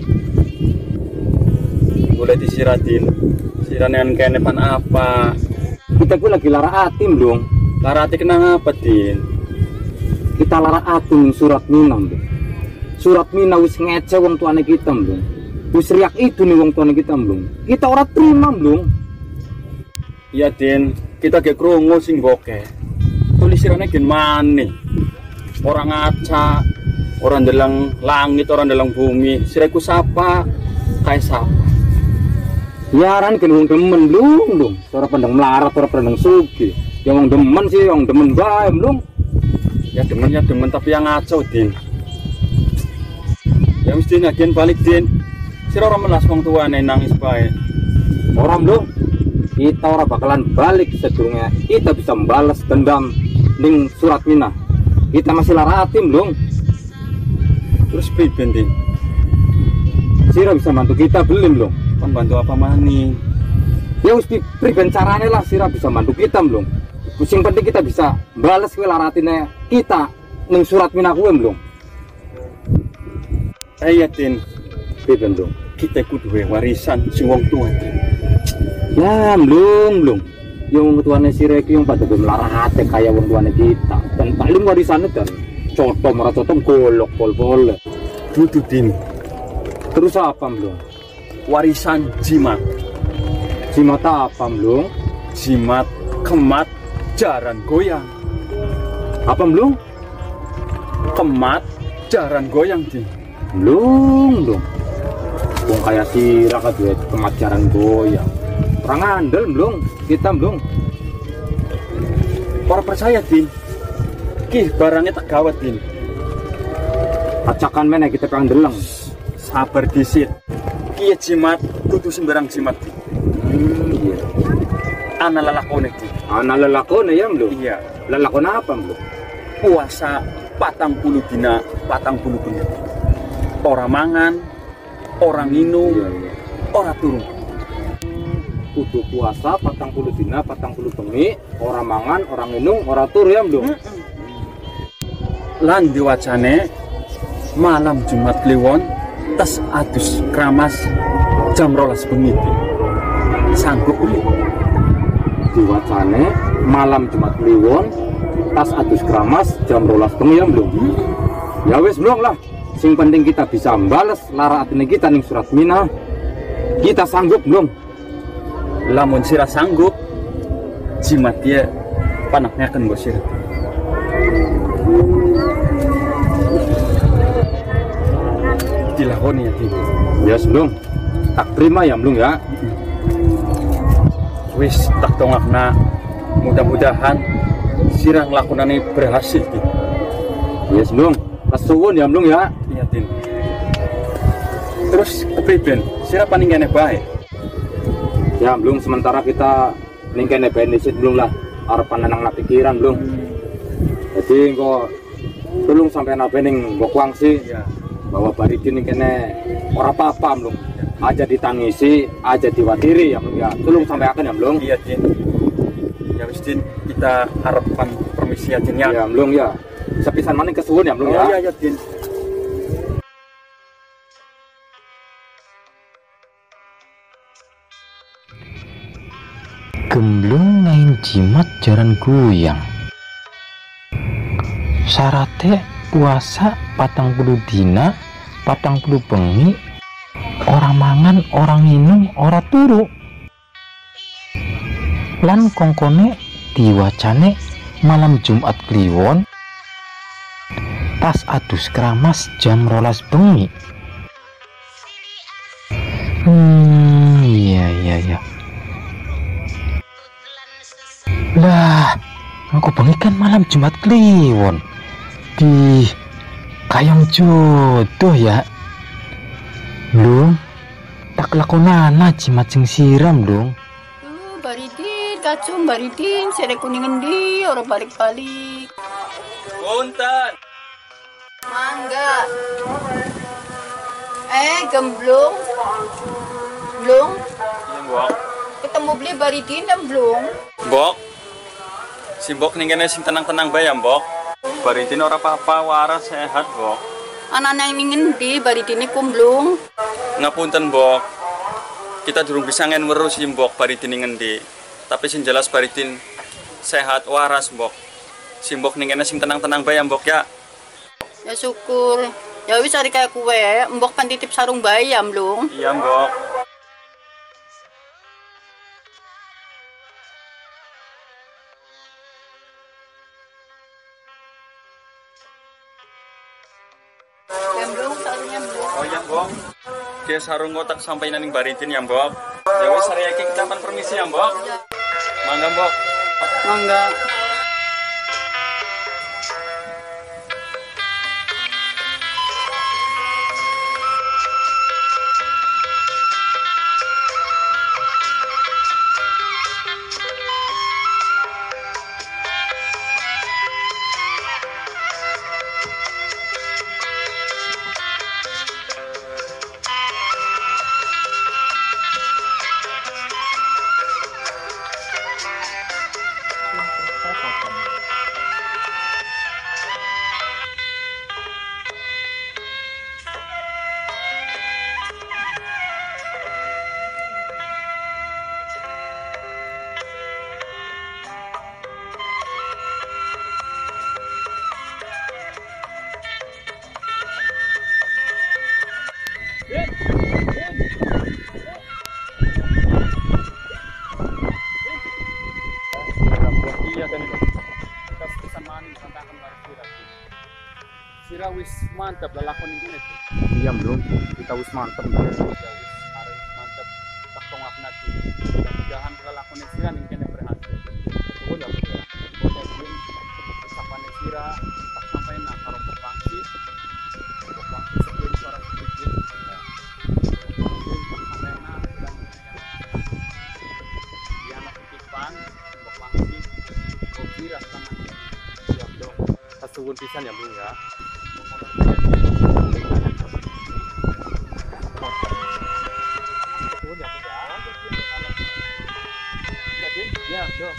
Boleh disirah, Din. Sirane kene pan apa? Kita ku lagi lara atim dong. Lara ati kena ngapa, Din? Kita lara atim surat Mina belum. Surat Mina wis ngece wong tuane kita belum. Wis riak itu nih wong tuane kita belum. Kita ora terima belum. Iya, Din, kita ge krungu sing boke. Tulisirane gen maneh. Orang ngaca, orang ndelang langit, orang ndelang bumi. Siraku sapa? Kae sapa? Yaran gen wong demen belum. Ora pandang melarat, ora pandang sugih. Ya wong demen sih, wong demen bae belum. Ya demen tapi yang ngaco, Din. Ya mesti Din balik, Din. Sira ora melas wong tuane nangis bae. Orang belum. Kita ora bakalan balik sedurunge kita bisa membalas dendam ning surat Mina. Kita masih lara atim dong. Terus piye, Din? Sira bisa bantu kita belum belum? Bantu apa mani? Ya wis priben carane lah Sira bisa bantu kita belum? Sing penting kita bisa balas kuwi lara atine kita ning surat Mina kuwi belum? Iya, Din. Piye dong? Kita kudu warisan sing wong tua. Ya belum. Yang tuane si Reki yang pada melarate kayak wong tuane kita. Dan paling warisannya dan cotom golok pol-pol. Dudu, Din. Terus apa belum? Warisan jimat. Jimat apa belum? Jimat kemat jaran goyang. Apa belum? Kemat jaran goyang, Din. Belum. Wong kayak si Raka duit kemat jaran goyang. Orang andel belum, kita belum. Orang percaya, Din. Kih barangnya tak gawat, Din. Acakan mana kita kang deleng. Sabar disit. Kia jimat, kudu sembarang jimat, Din. Iya. Ana lalakone, Din. Ana lalakone ya belum? Iya. Lalakone apa belum? Puasa 40 dina, 40 bengi. Orang mangan, orang minum, orang turun. Kudu puasa 40 dina 40 bengi, orang mangan, orang minum, orang tur ya belum. Lan diwacane malam Jumat Kliwon tas adus kramas jam 12 bengi. Sanggup uli. Diwacane malam Jumat Kliwon tas adus kramas jam 12 bengi ya belum. Ya wis belum lah. Sing penting kita bisa balas lara atine kita ning surat Mina. Kita sanggup belum? Lamun sira sanggup, jimat dia panaknya akan gue sira. Dilakoni ya, Din. Ya sebelum tak terima ya belum ya. Wis tak tongakna, mudah-mudahan sira ngelakonane berhasil, Din. Ya sebelum suwun ya belum ya. Iya, Din. Terus kepriben sira paning kene bae. Ya belum, sementara kita ningkene benefit belum lah, harapan nang pikiran belum. Jadi kok belum sampai nabe ning bokwang sih ya, bahwa Baridin ningkene ora apa-apa belum, aja ditangisi, aja diwatiri ya belum ya, belum sampai akan ya belum. Iya, Din. Ya wis, Din, kita harapan permisi aja ya. Ya belum ya, sepisan maning kesuwun ya belum ya. Iya, Din. Gemblung main jimat jaran goyang. Sarate puasa 40 dina 40 bengi, orang mangan, orang minum, ora turu. Lan kongkone diwacane malam Jumat Kliwon tas adus kramas jam 12 bengi. Iya. Lah, aku bengi kan malam Jumat Kliwon di Kayong jodoh ya. Lung, tak lakonana jimat sing siram dong. Baridin, kacung baridin, sere kuning endi, orang balik-balik. Punten. Mangga. Gemblung. Blung. Iya, Mbok. Ketemu beli baridin dan blung. Mbok. Si Mbok ning kene sing tenang-tenang bae ya, Mbok. Baridin ora apa-apa, waras sehat, Mbok. Anak-anak yang ngendi baridin kumblung. Ngapunten, Mbok. Kita durung bisa ngen weruh si Mbok baridin ngendi. Tapi sing jelas baridin sehat waras, Mbok. Si Mbok ning kene sing tenang-tenang bae ya, Mbok ya. Ya syukur. Ya wis ari kaya kue, Mbok kan titip sarung bayi ya, Mlung. Iya, Mbok. Ya, Mlung, sarungnya, Mlung. Oh iya, Mbok. Dia sarung kotak sampai naning baridin ya, Mbok. Ya wis hari iki kita permisi ya, Mbok. Mangga, Mbok. Mangga. Iya kan itu. Kita pesan maning tantangan karo sira. Sira wis mantep lelakon iki itu. Iya belum, kita wis mantep. Ya wis arep mantep tak tongak nanti. Mudah-mudahan lelakon sira ning kene berhasil. Oh ya betul. Boleh belum sapane sira tak sampai nak karo pangsi. Pangsi sebelum suara sedikit. Sampai nak bilang ya anak titipan pangsi. Kira sama ya dong. Kasuwun pisan ya, Bung ya. Ya, dong.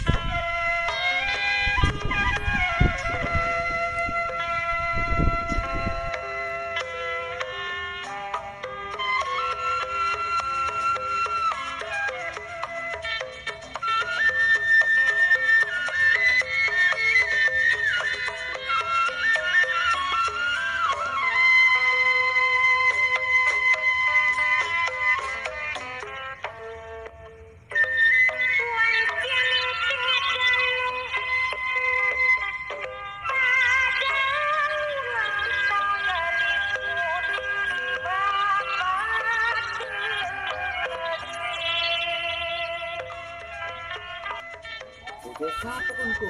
Siapa kunku?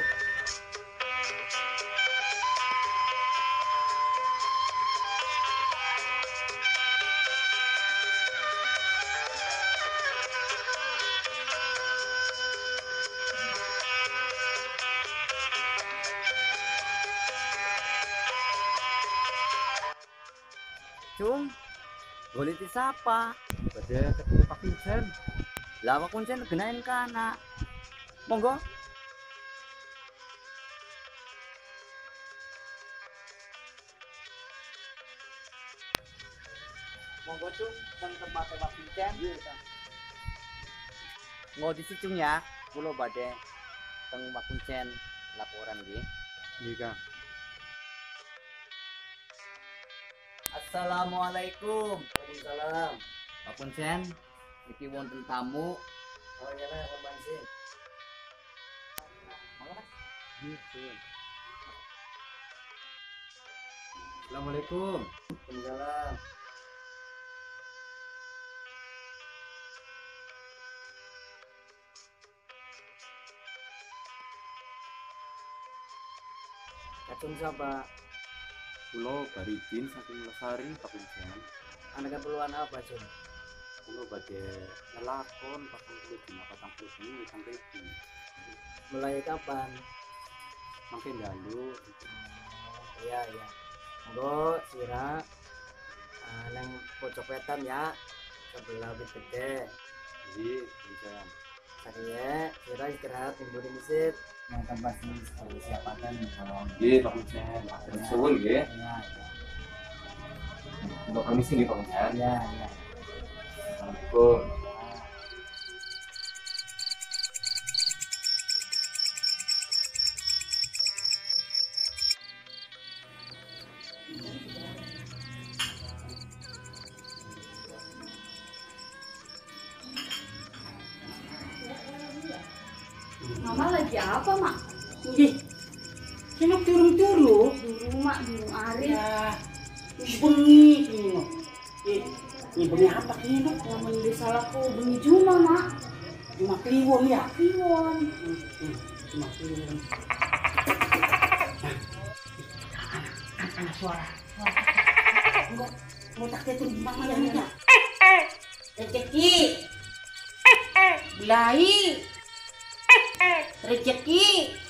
Cung, boleh disapa? Pada ketemu Pak Vincent. Lah Pak Vincent genain kana. Monggo. Monggo Cung, teng tempatnya Pak Vincent. Iya, Kang. Mau disicung ya, kula badhe teng Pak Vincent laporan nggih. Iya, Kang. Assalamualaikum. Waalaikumsalam. Pak Vincent, iki wonten tamu. Oh iya, Pak Vincent. Gitu. Assalamualaikum. Waalaikumsalam. Jeng siapa? Kulo Baridin saking Lesari Pakun Sen. Anda keperluan apa, Jeng? Kulo badhe nelakon pakun kulo dina 40 sampai di. Mulai kapan? Mangke dalu. Iya. Monggo sira nang pojok wetan ya. Sebelah bit gede. Jadi, Sen. Saya sira istirahat minggu di masjid. Yang tempat ini siapakan kalau Nggih, Pakun Sen. Suwun nggih. ya. Untuk permisi nggih, Pakun Sen. Ya. Assalamualaikum. Mama lagi apa, Mak? Nggih. Kena turun-turun. Durung, Mak, durung Arif. Ya. Bengi ini no. Ini bengi apa ini no? Yang menulis salahku bengi Juma, Mak. Cuma kliwon ya. Kliwon. Cuma kliwon. Anak suara. Enggak tak itu gimana ya nih? Rezeki. Belai. Rezeki.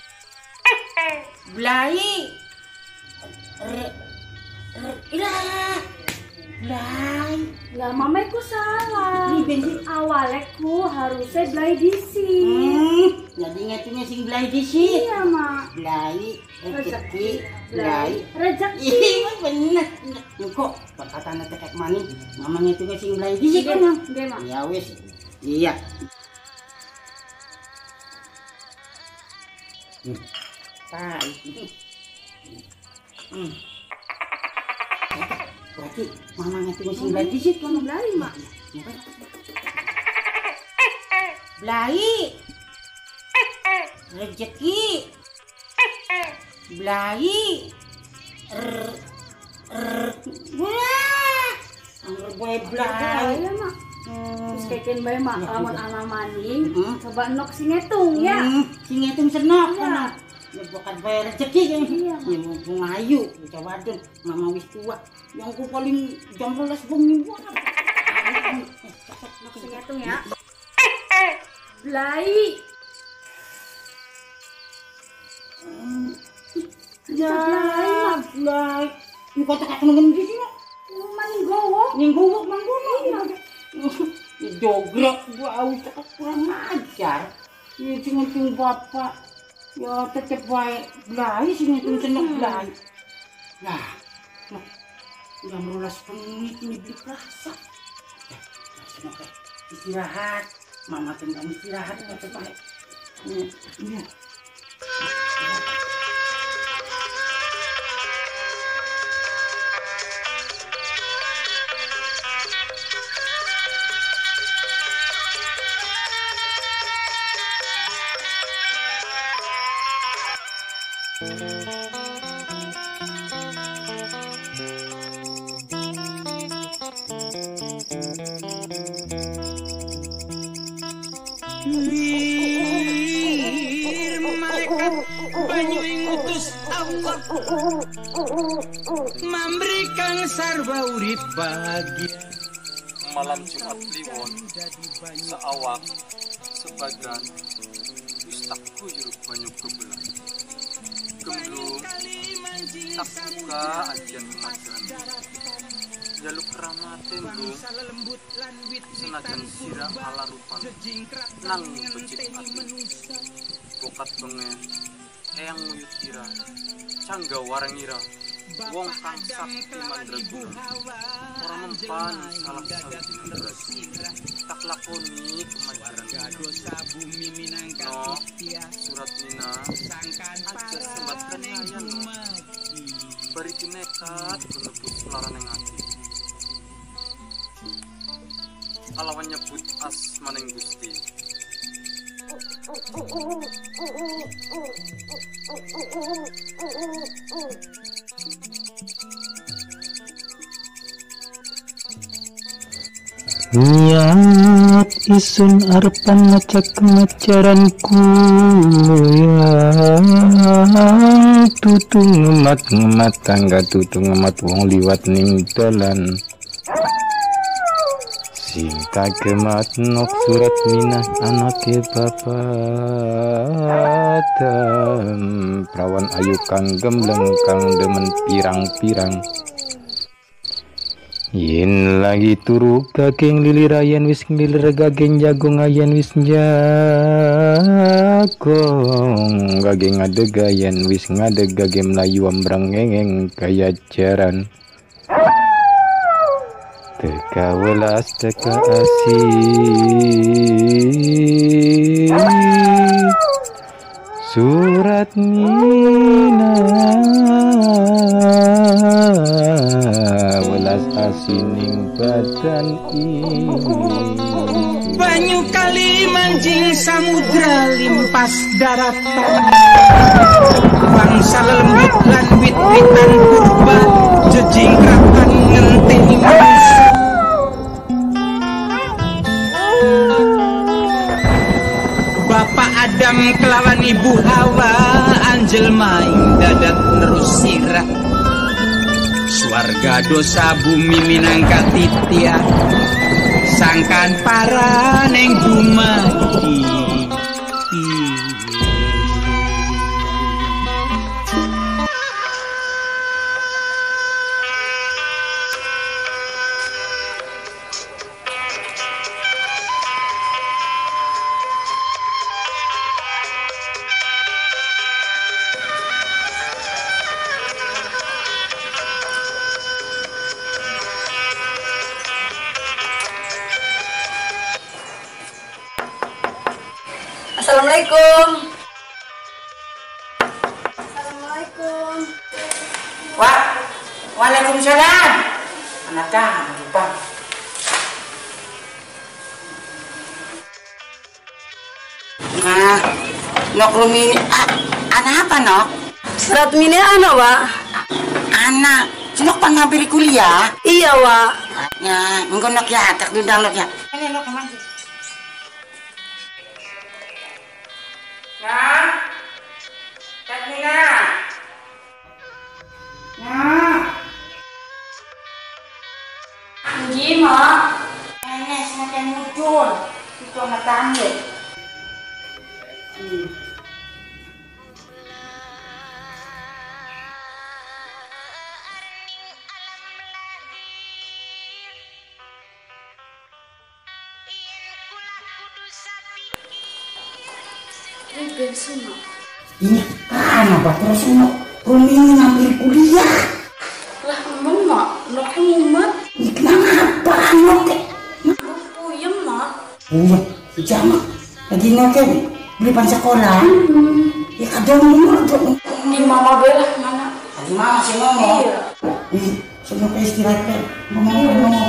Belai. Belai. Lah, Mama ku salah. Awalnya ku harusnya belai disi. Jadi ngatunya sing belai disi. Iya, Mak. Belai, rezeki, belai, rezeki. Iya, bener. Kok perkataan tekek maning, mamanya itu sing belai disi kan? Nggih, Mak. Ya wis. Iya. Tai. Berarti mamanya itu sing belai disi kan? Belai, Mak. Belai. Rezeki. Belai. Wah. Anggur boy belai. Ya, Mak. Terus keken bae, Mak, lamun ana maning, coba nok sing ngitung ya. Sing ngitung senok kan. Ya bukan bayar rezeki kan. Iya, mumpung ayu, bocah wadon, mama wis tua. Yang ku paling jam 12 bengi wae. Nok sing ngitung ya. Belai. Belai. Iku kata ngen ndi sih? Maning gowo. Ning gowo mangkono. Jogrok gua awis cakap kurang ajar. Ini cuma bapak. Ya tetep baik belai sih ngitung senok belai. Nah, jam 12 menit ini beli rasa. Istirahat. Mama tengah istirahat tetep baik. Iya. Malaikat banyu ngutus Allah memberikan sarwa urip bahagia. Malam Jumat Kliwon seawak sebagan wis tak guyur banyu kebelah gemblung tak buka ajian kemajuan jaluk rahmatin belum senajan sirah ala rupan nang becik ati bokat bengen eyang nguyut ira cangga warang ira wong kang sakti mandraguna ora mempan salah satu tak lakoni kemajaran dosa bumi minangka surat mina aja sembatkan ayan bari nekat penebut pelaran yang ati alawan nyebut asmaning Gusti Niat isun arepan macak kemacaranku ya tutung ngemat tangga tutung ngemat wong liwat ning dalan Sinta kemat nok surat minah anake bapatam perawan ayu kang gembleng kang demen pirang-pirang yen lagi turu gageng lilir ayen wis ngilir gageng jagung ayen wis jagong gageng adeg ayen wis ngadeg gageng melayu ambrang-ngengeng kaya jaran teka welas teka asih surat minah welas asining badan ini banyu kali manjing samudra limpas daratan bangsa lembut lan wit-witan purba jejingkratan ngenteni manusia Bapak Adam kelawan Ibu Hawa anjel main dadak nerus sirah Swarga dosa bumi minangka titiah sangkan para neng dumadi Assalamualaikum. Assalamualaikum. Waalaikumsalam. Anak kamu lupa. Nah, nok rumini, anak apa nok? Serat mini anak wa. Anak, nok pangabiri kuliah. Iya wa. Ya, engkau nok ya, tak dudang nok ya. Ini nok kemana? Nah, Tatmina. Nah. Nggih, Mak. Nenek semakin muncul. Itu anak tangga. Ini kan apa terus Rumi ngambil kuliah. Lah emang Mak, nok mumet. Kenapa nok? Puyem Mak. Puyem, jamak. Lagi nok beli pan sekolah. Ya kadang mumet. Ini Mama belah mana? Tadi Mama sih ngomong. Iya. Saya mau istirahat ngomong.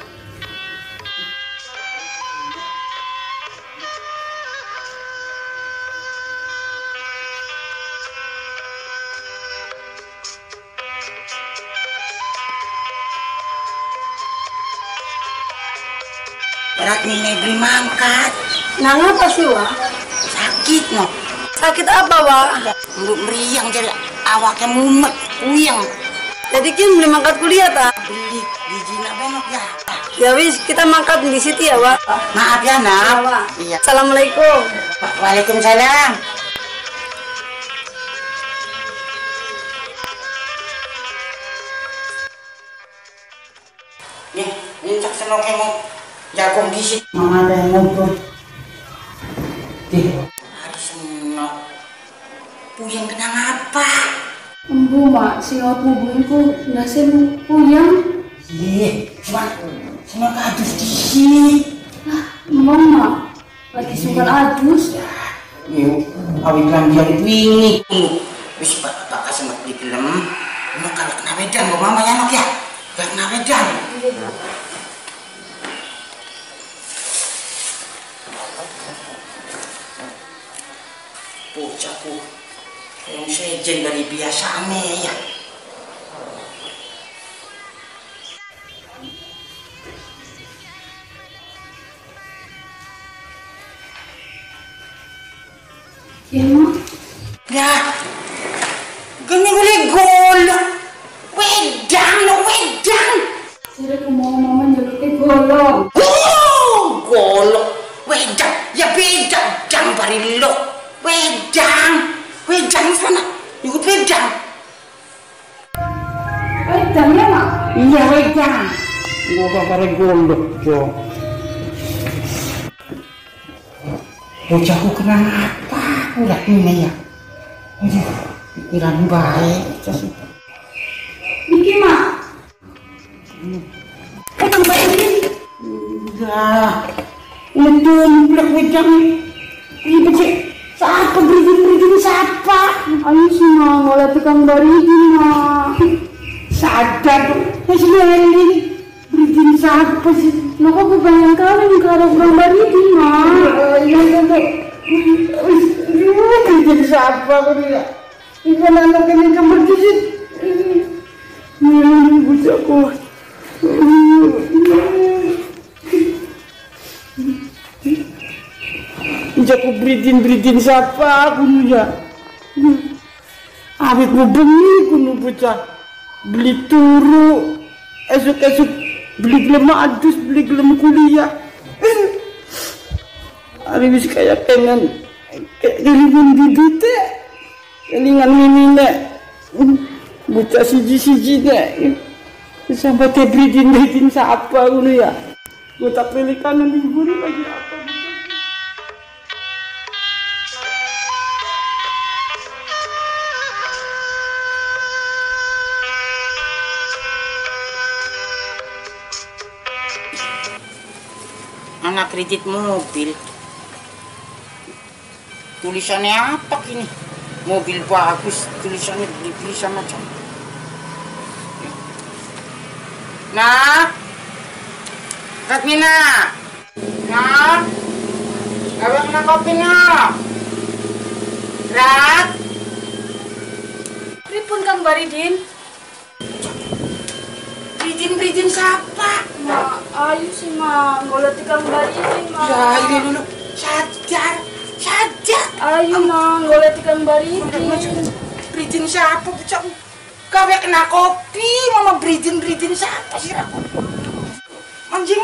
Berat nih beli mangkat. Nah ngapa sih wa? Sakit no. Sakit apa wa? Belum meriang jadi awaknya mumet, puyeng. Jadi kan beli mangkat kuliah ta? Beli di Jina benok ya. Ya wis kita mangkat di situ ya wa. Maaf ya nak. Iya. Assalamualaikum. Waalaikumsalam. Nih, ini cak senok mau jagung di situ. Mama ada yang ngobrol. Hari senok. Puyeng kenang apa? Embu mak, si ngot mobilku nasi puyeng. Iya, cuma kadus di sini. Lah, emang mak, lagi suka adus. Yuk, awit bilang dia itu ini. Wis bapak kasih mat di film. Nok kalau kena wedan, gak mama ya nok ya. Gak kena wedan. Bocahku, yang sejen dari biasanya ya. Ya, Mak. Ya, gini boleh golok. Wedang, wedang. Saya mau mama nyelutnya golong. Golok, wedang. Ya beda, jang bari lo. Wedang, wedang sana. Ikut wedang. Wedang ya, Mak? Iya, wedang. Gua bakal golok, Jo. Bocahku kenapa? Udah ini ya. Aduh, pikiran baik. Niki, Mak. Kang Baridin. Enggak. Ngedun blok wedang. Ini becek. Siapa Bridin siapa? Ayo sih, Mak. Ngoleh Kang Baridin, Mak. Sadar tuh. Masih ini. Bridin siapa sih? Nah, kok kebayang kali kalau Kang Baridin, Mak. Iya. Bridin siapa kok dia? Ikan anak ini keberdisit. Bocahku. Bocahku Bridin siapa kuno ya? Awet mau bengi kuno bocah. Beli turu. Esok beli gelem adus, beli gelem kuliah. Hari wis kayak pengen kelingan bibite. Kelingan mimine. Bocah siji-siji nek. Sampai teh Bridin siapa ngono ya? Gue tak pilih kanan libur lagi apa? Anak kredit mobil. Tulisannya apa ini? Mobil bagus, tulisannya bisa macam. Nah, Ratmina. Nah, abang nak kopi nak. Rat. Pripun Kang Baridin? Bridin siapa? Mak, ayo sih, Mak. Ngoleh Kang Baridin, Mak. Ya, ini dulu. Sadar. Ayo, Mak. Ngoleh Kang Baridin. Bridin siapa, bocah? Kau kena kopi, mama Bridin siapa sih aku? Mancing.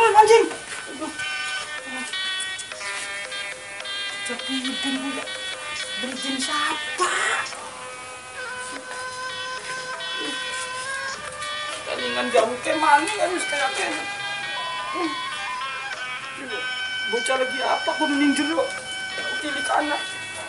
Tapi Bridin siapa? Kalingan jauh ke mana harus kayak gini? Bocah lagi apa? Aku mending jeruk. Pilih anak.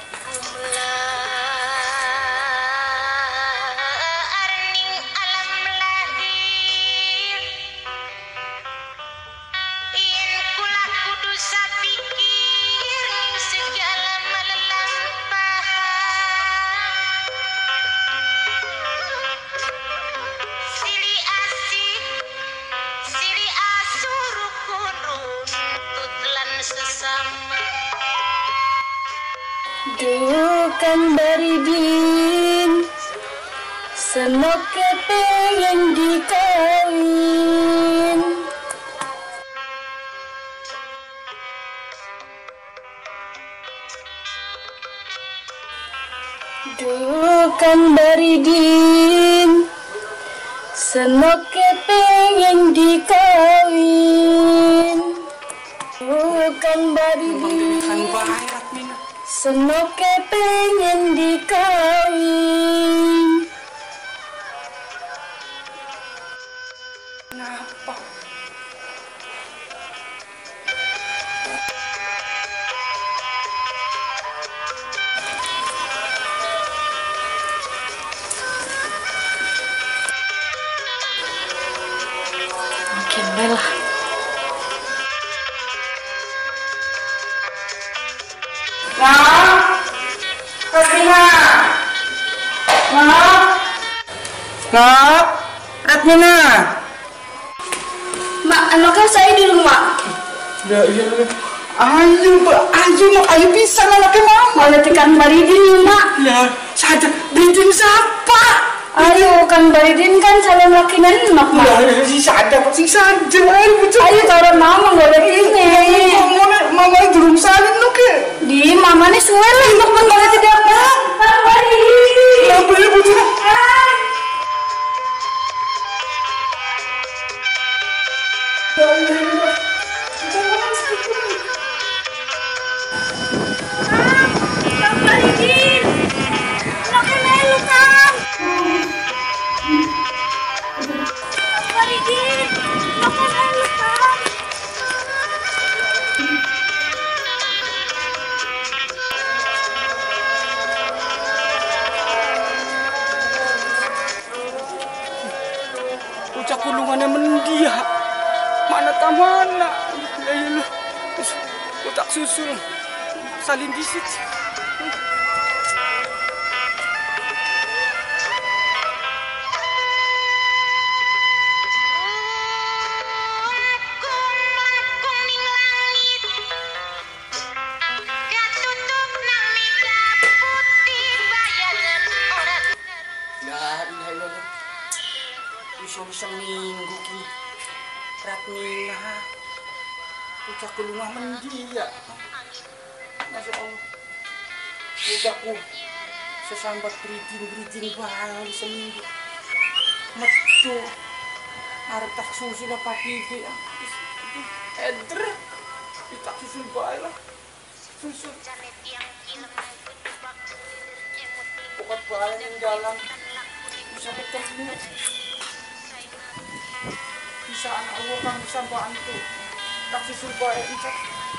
Kang Baridin, senok kepengen dikawin. Kang Baridin, senok kepengen dikawin. Kang Baridin, senok kepengen dikawin. Kenapa? Makin belah. Ratmina. Mak, anaknya saya di rumah. Ya, iya. Ayo bisa anaknya mama. Oleh Kang Baridin, Mak. Ya, saja Bridin siapa? Ayo, Kang Baridin kan calon laki enak, Mak. Ya, si sadar. Ayo taruh mama boleh ini. mama durung salin lo ke? Di mama nih suwe lah untuk menggala tidak apa. Apa ya bu? Ucap kulungannya mendia. Mana tamana? Ya iyalah. Utak susul. Salin disit. Seminggu ki Ratmina ucap kelumah mendia. Masya Allah ucapku sesambat berijing bayi seminggu metu arep tak susul apa pipi eder tak susul bayi lah susul pokok bayi yang jalan bisa ketemu bisa anak Allah kan bisa bantu tak susul baik Encak.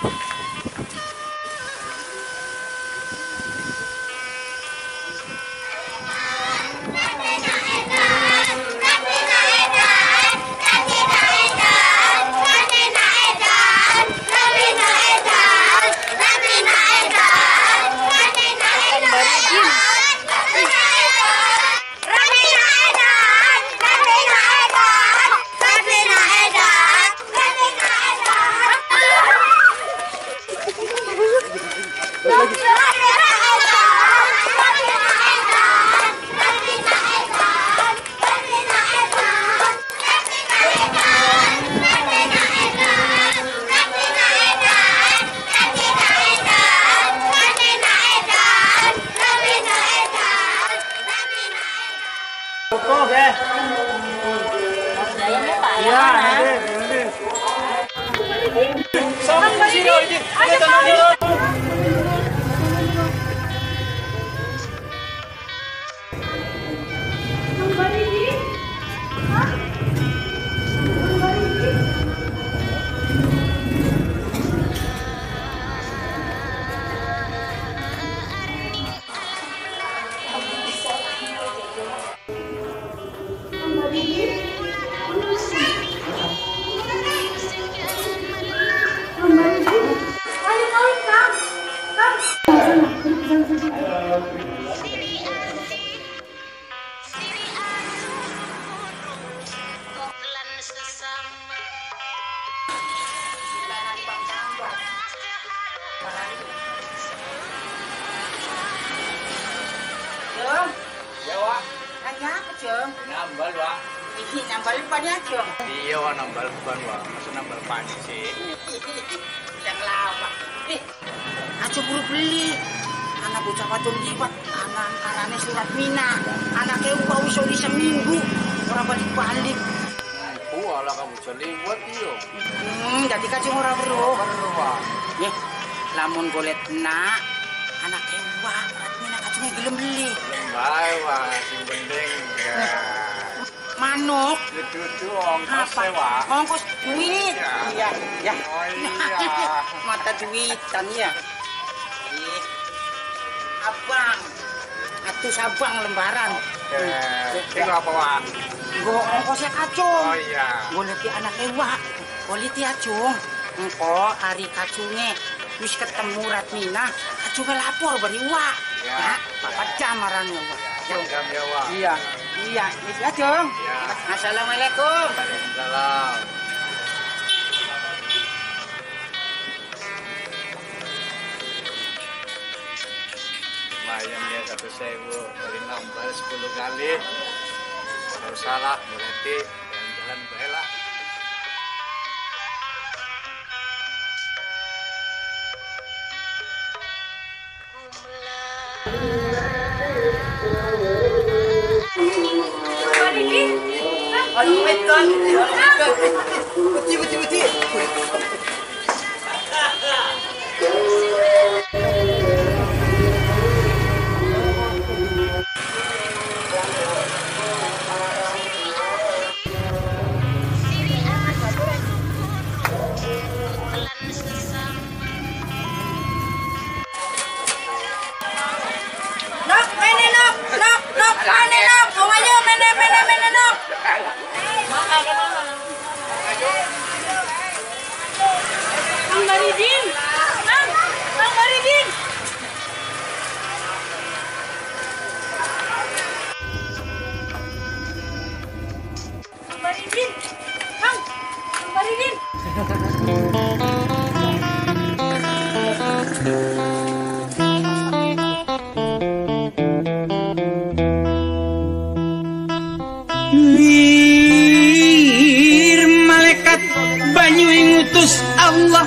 Nambal, Wak. Ini nambal banyak, Jong. Iya, Wak, nambal bukan, Wak. Masa nambal panik sih? Udah lama. Aja buru beli. Anak bocah wadon liwat. Anaknya surat mina. Anaknya uang usuli seminggu. Orang balik-balik. Walah kamu liwat, iyo. Jadi kacung orang bro. Wak. Ya, lamun golet nak. Anaknya uang. Mina kacungnya gelem beli. Baik, Wak. Sing penting. Manuk. Dudu ongkos ya, Wak. Ongkos duit. Iya, ya. Oh iya. Mata duitan ya. Abang. Atus abang lembaran. Itu apa, Wak? Gue ongkosnya kacung. Oh iya. Gue lihat anaknya Wak. Gue lihat ya, Cung. Engko hari kacungnya. Wis ketemu Ratmina. Kacungnya lapor bari Wak. Ya. Papa jam marahnya, Wak. Jam ya, Wak. Iya. Iya, ya, Cung. Iya. Assalamualaikum. Waalaikumsalam. Lumayan ya 1.000. Dari nambah 10 kali. Kalau salah, berarti jalan-jalan baik lah. Budi. Kang Baridin. Kang Baridin. Kang Baridin. Kang Baridin. Lir malaikat banyu ing utus Allah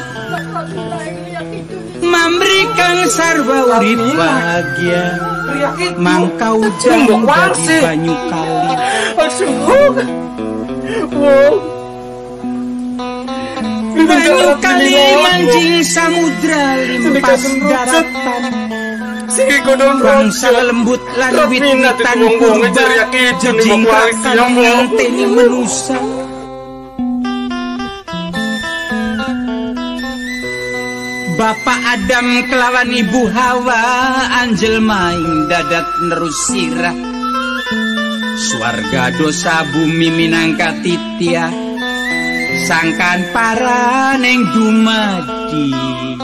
memberikan sarwa urip bahagia mangkau jauh dari banyu kali banyu kali mancing samudra limpas daratan bangsa lembut lan wit-witan purba jejingkakan ngenteni menusa Bapak Adam kelawan Ibu Hawa anjel maing dadat nerus sirah Swarga dosa bumi minangka titiah sangkan para neng dumadi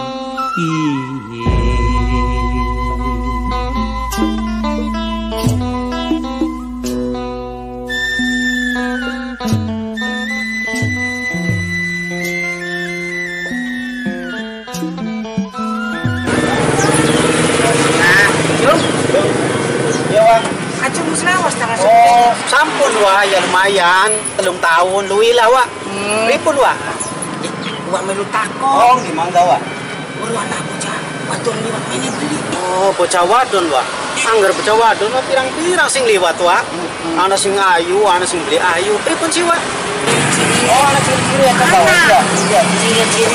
Acung selawas tanggal sampun wah ya lumayan 3 tahun luwi lah wak pripun wak wak melu takon gimana wak anak bocah wadon liwat ini beli bocah wadon wak anggar bocah wadon wak pirang-pirang sing liwat wak ana sing ayu ana sing beli ayu pripun sih wak anak ciri-ciri ya kan iya ciri-ciri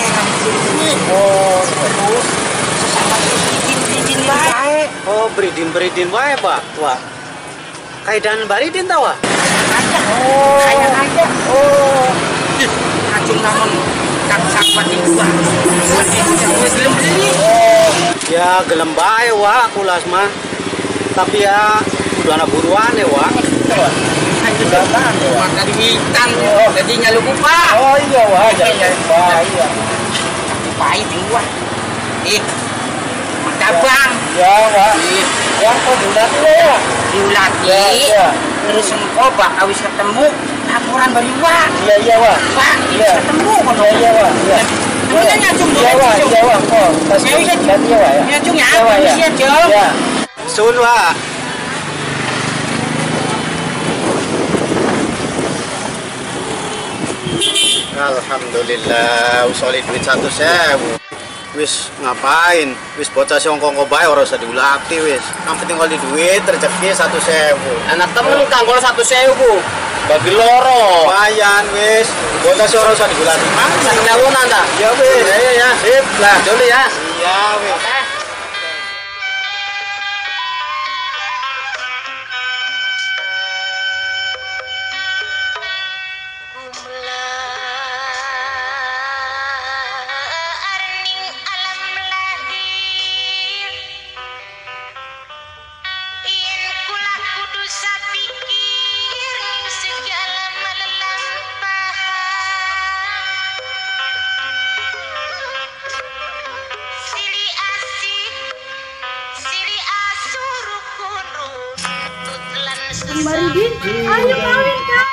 terus sesama beridin wae beridin wae pak wak kaidan baridin tau ah? Kayak aja. Acung namun kang sakpat itu ah. Gelem beli. Ya gelem bae wah kulas mah. Tapi ya udah anak buruan ya wah. Anjir datang ya. Maka dihitan. Jadi nyalu kupa. Oh iya wah. Iya. Pahit wah. Dabang. Ya wah. Yang kok diulati terus engkau bak awis ketemu laporan bari wak iya wak pak ketemu kono iya wak namanya nyacung iya wak kok nyacung ya iya jom sun wak alhamdulillah usoli duit 1.000 wis ngapain wis bocah si ongkong bae ora usah diulati wis yang penting kalau di duit rezeki 1.000 anak temen kanggol 1.000 bagi loro lumayan wis bocah si ora usah diulati mana nyawon anda ya wis ya sip lah dulu ya iya wis Kang Baridin, ayo kawin Kang.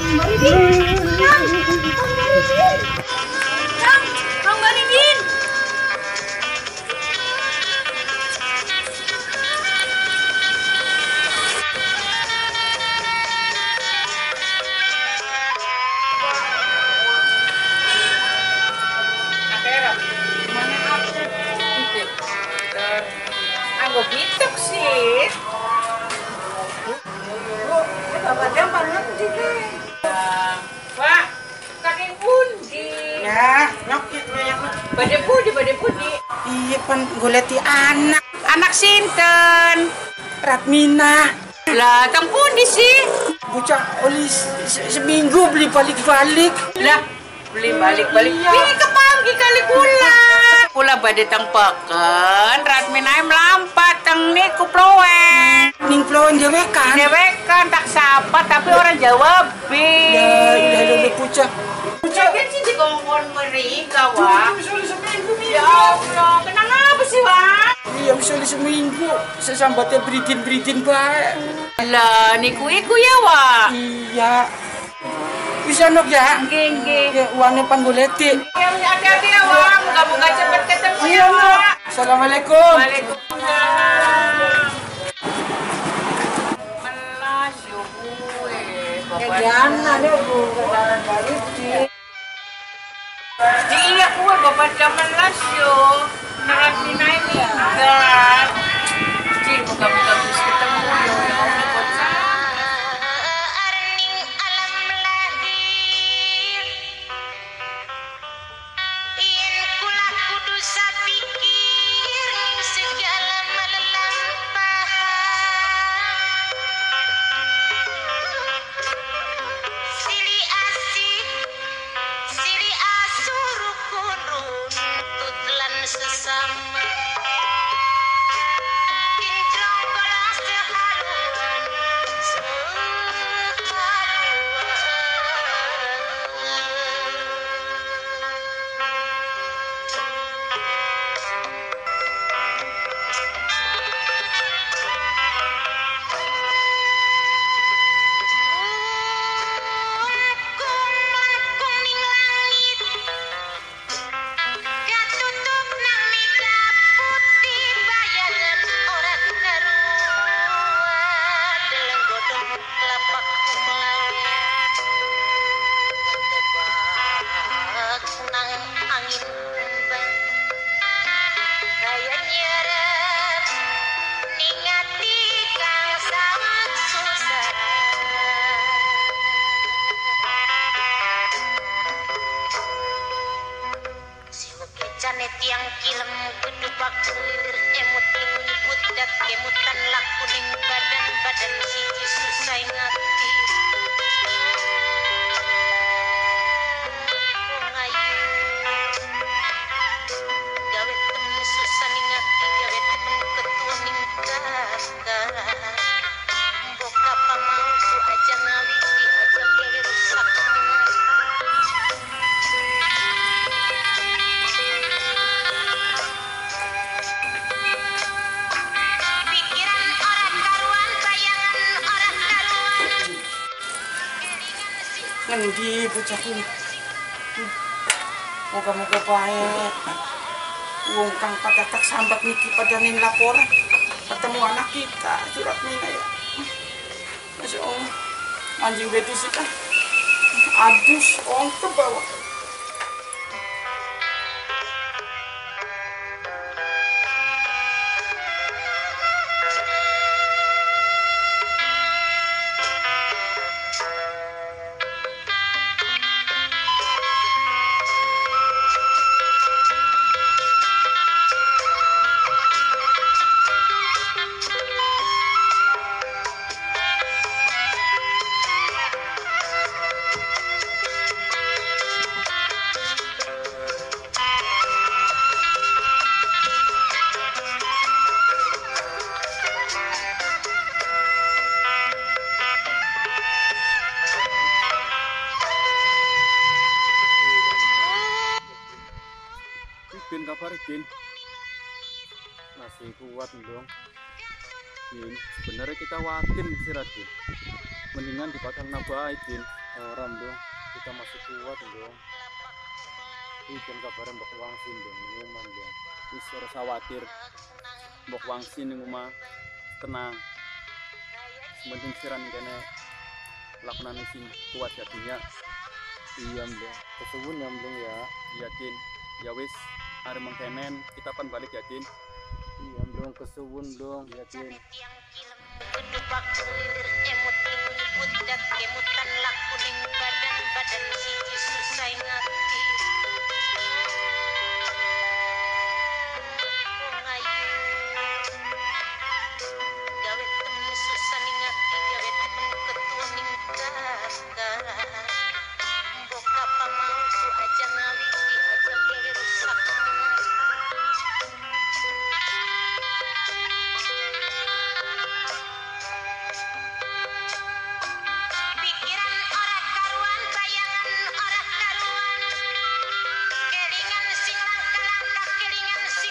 Kang Baridin. Anggo bitok sih. Bapak jam panen juga. Pak, kakek pundi. Ya, nyokit banyak. Pada pundi. Iya, pan goleti anak. Anak sinten? Ratmina. Lah, tang pundi sih? Bocah oli seminggu beli balik-balik. Lah, beli balik-balik. Ini kepanggi kali kula. Kula badhe tang peken, Ratmina melampat teng niku plowen. Ning plowen dewekan. Dewekan tak sapa tapi orang jawab. Ya, bocah. Bocah kan sih dikongkon mereka, Wak. Ya Allah, kenang apa sih, Wak? Iya, misalnya seminggu. Sesambatnya beridin baik. Lah, niku iku ya, Wak? Iya. Bisa nok ya? Nggih. Ya, uangnya panggoleti. Ya, hati-hati ya, Wak. Moga-moga cepet ketemu ya, Wak. Assalamualaikum. Waalaikumsalam. Melas yo gue. Jangan ada jalan balik sih. Iya gue bapak zaman las yo. Ratmina ini enggak. Cil, moga-moga bisa ketemu yo ya Allah. Sesama tiang kilem gedubak lilir emut ngikut dat kemutan laku ning badan siji susah ngati ngayu gawe temu susah ngati gawe temu ketua ning kakak boka pamau su aja ngawiti aja gawe rusak ngendi bocahku moga-moga baik wong kang pada tak sambat niki pada ning laporan ketemu anak kita Ratmina ya Masya Allah anjing betis kita adus orang ke bawah Bin kabar Bin masih kuat dong Bin sebenarnya kita watin sih Raden mendingan dipasang nabai Bin Orang dong, kita masih kuat dong. Ikan kabaran Mbok Wangsin dong, ngumam dong. Wis ora khawatir. Mbok Wangsin ngumah tenang. Sementing siran kene lakonan sing kuat ya dunya. Iya dong, kesuwun ya dong ya. Iya Din, ya wis are mengkenen kita pan balik ya Din. Iya dong, kesuwun dong ya Din. Kedubak kulilir emut ngikut dat kemutan lakuning badan siji susah ngati. Wong ayu gawe temen susah ngati, gawe temen ketuning kakak. Mbok apa mau su aja ngawiti aja gawe rusak ngati. Pikiran ora karuan, bayangan ora karuan. Kelingan sing langka-langka, kelingan sing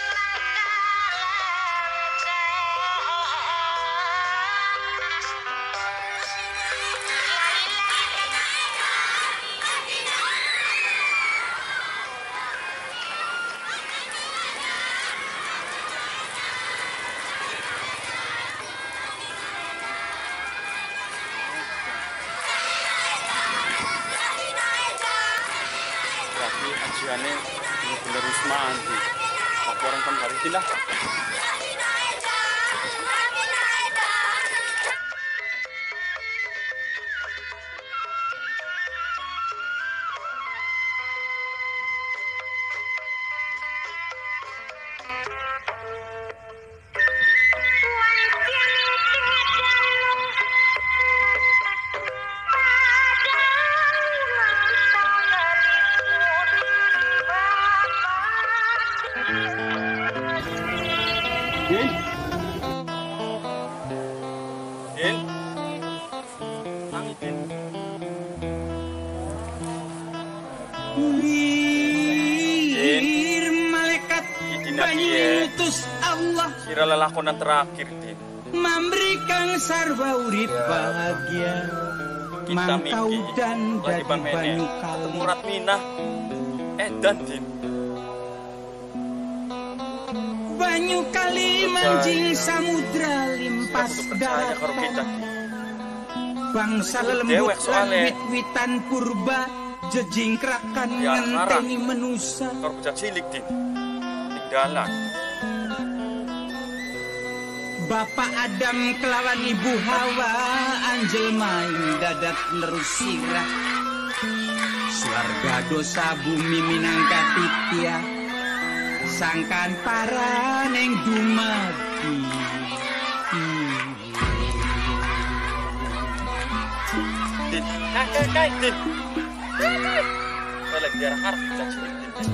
Berarti ajiannya bener Risma anti. Aku orang kan barikin lah. Din. Din. Nangi Din. Bir malaikat banyu utus Allah Kira lelakonan terakhir Din. memberikan sarwa urip bahagia. Kita Mangkau miki dan lagi dadi pamene banyu ketemu kali. Ratminah. Dan Din. Banyu kali manjing samudra limpas Percaya karo kita daratan. Din. Bangsa Dewek lembut lan soalnya. wit-witan purba jejingkrakan Ya, ngenteni menusa. Karo bocah cilik Din. Tinggalan. Bapak Adam kelawan Ibu Hawa anjel main dadak nerus sirah. Swarga dosa bumi minangka titya. Sangkan para neng dumadi. Din. Kai Din. Saya lagi diarah harap bocah cilik Din.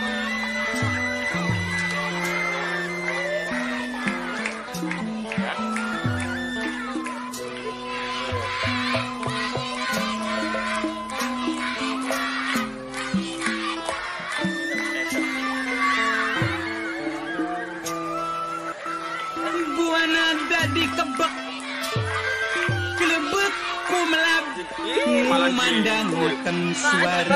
Buana dadi kebek kelebek kumelab memandangaken suara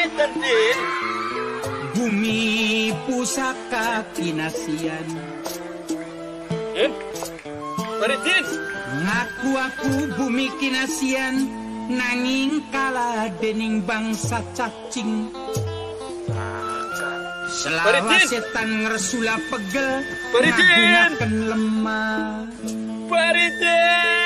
bumi pusaka kinasian. Din. Bari Din. Ngaku aku bumi kinasian nanging kalah dening bangsa cacing. Selawa setan ngersula pegel ngagungaken lemah. Bari Din.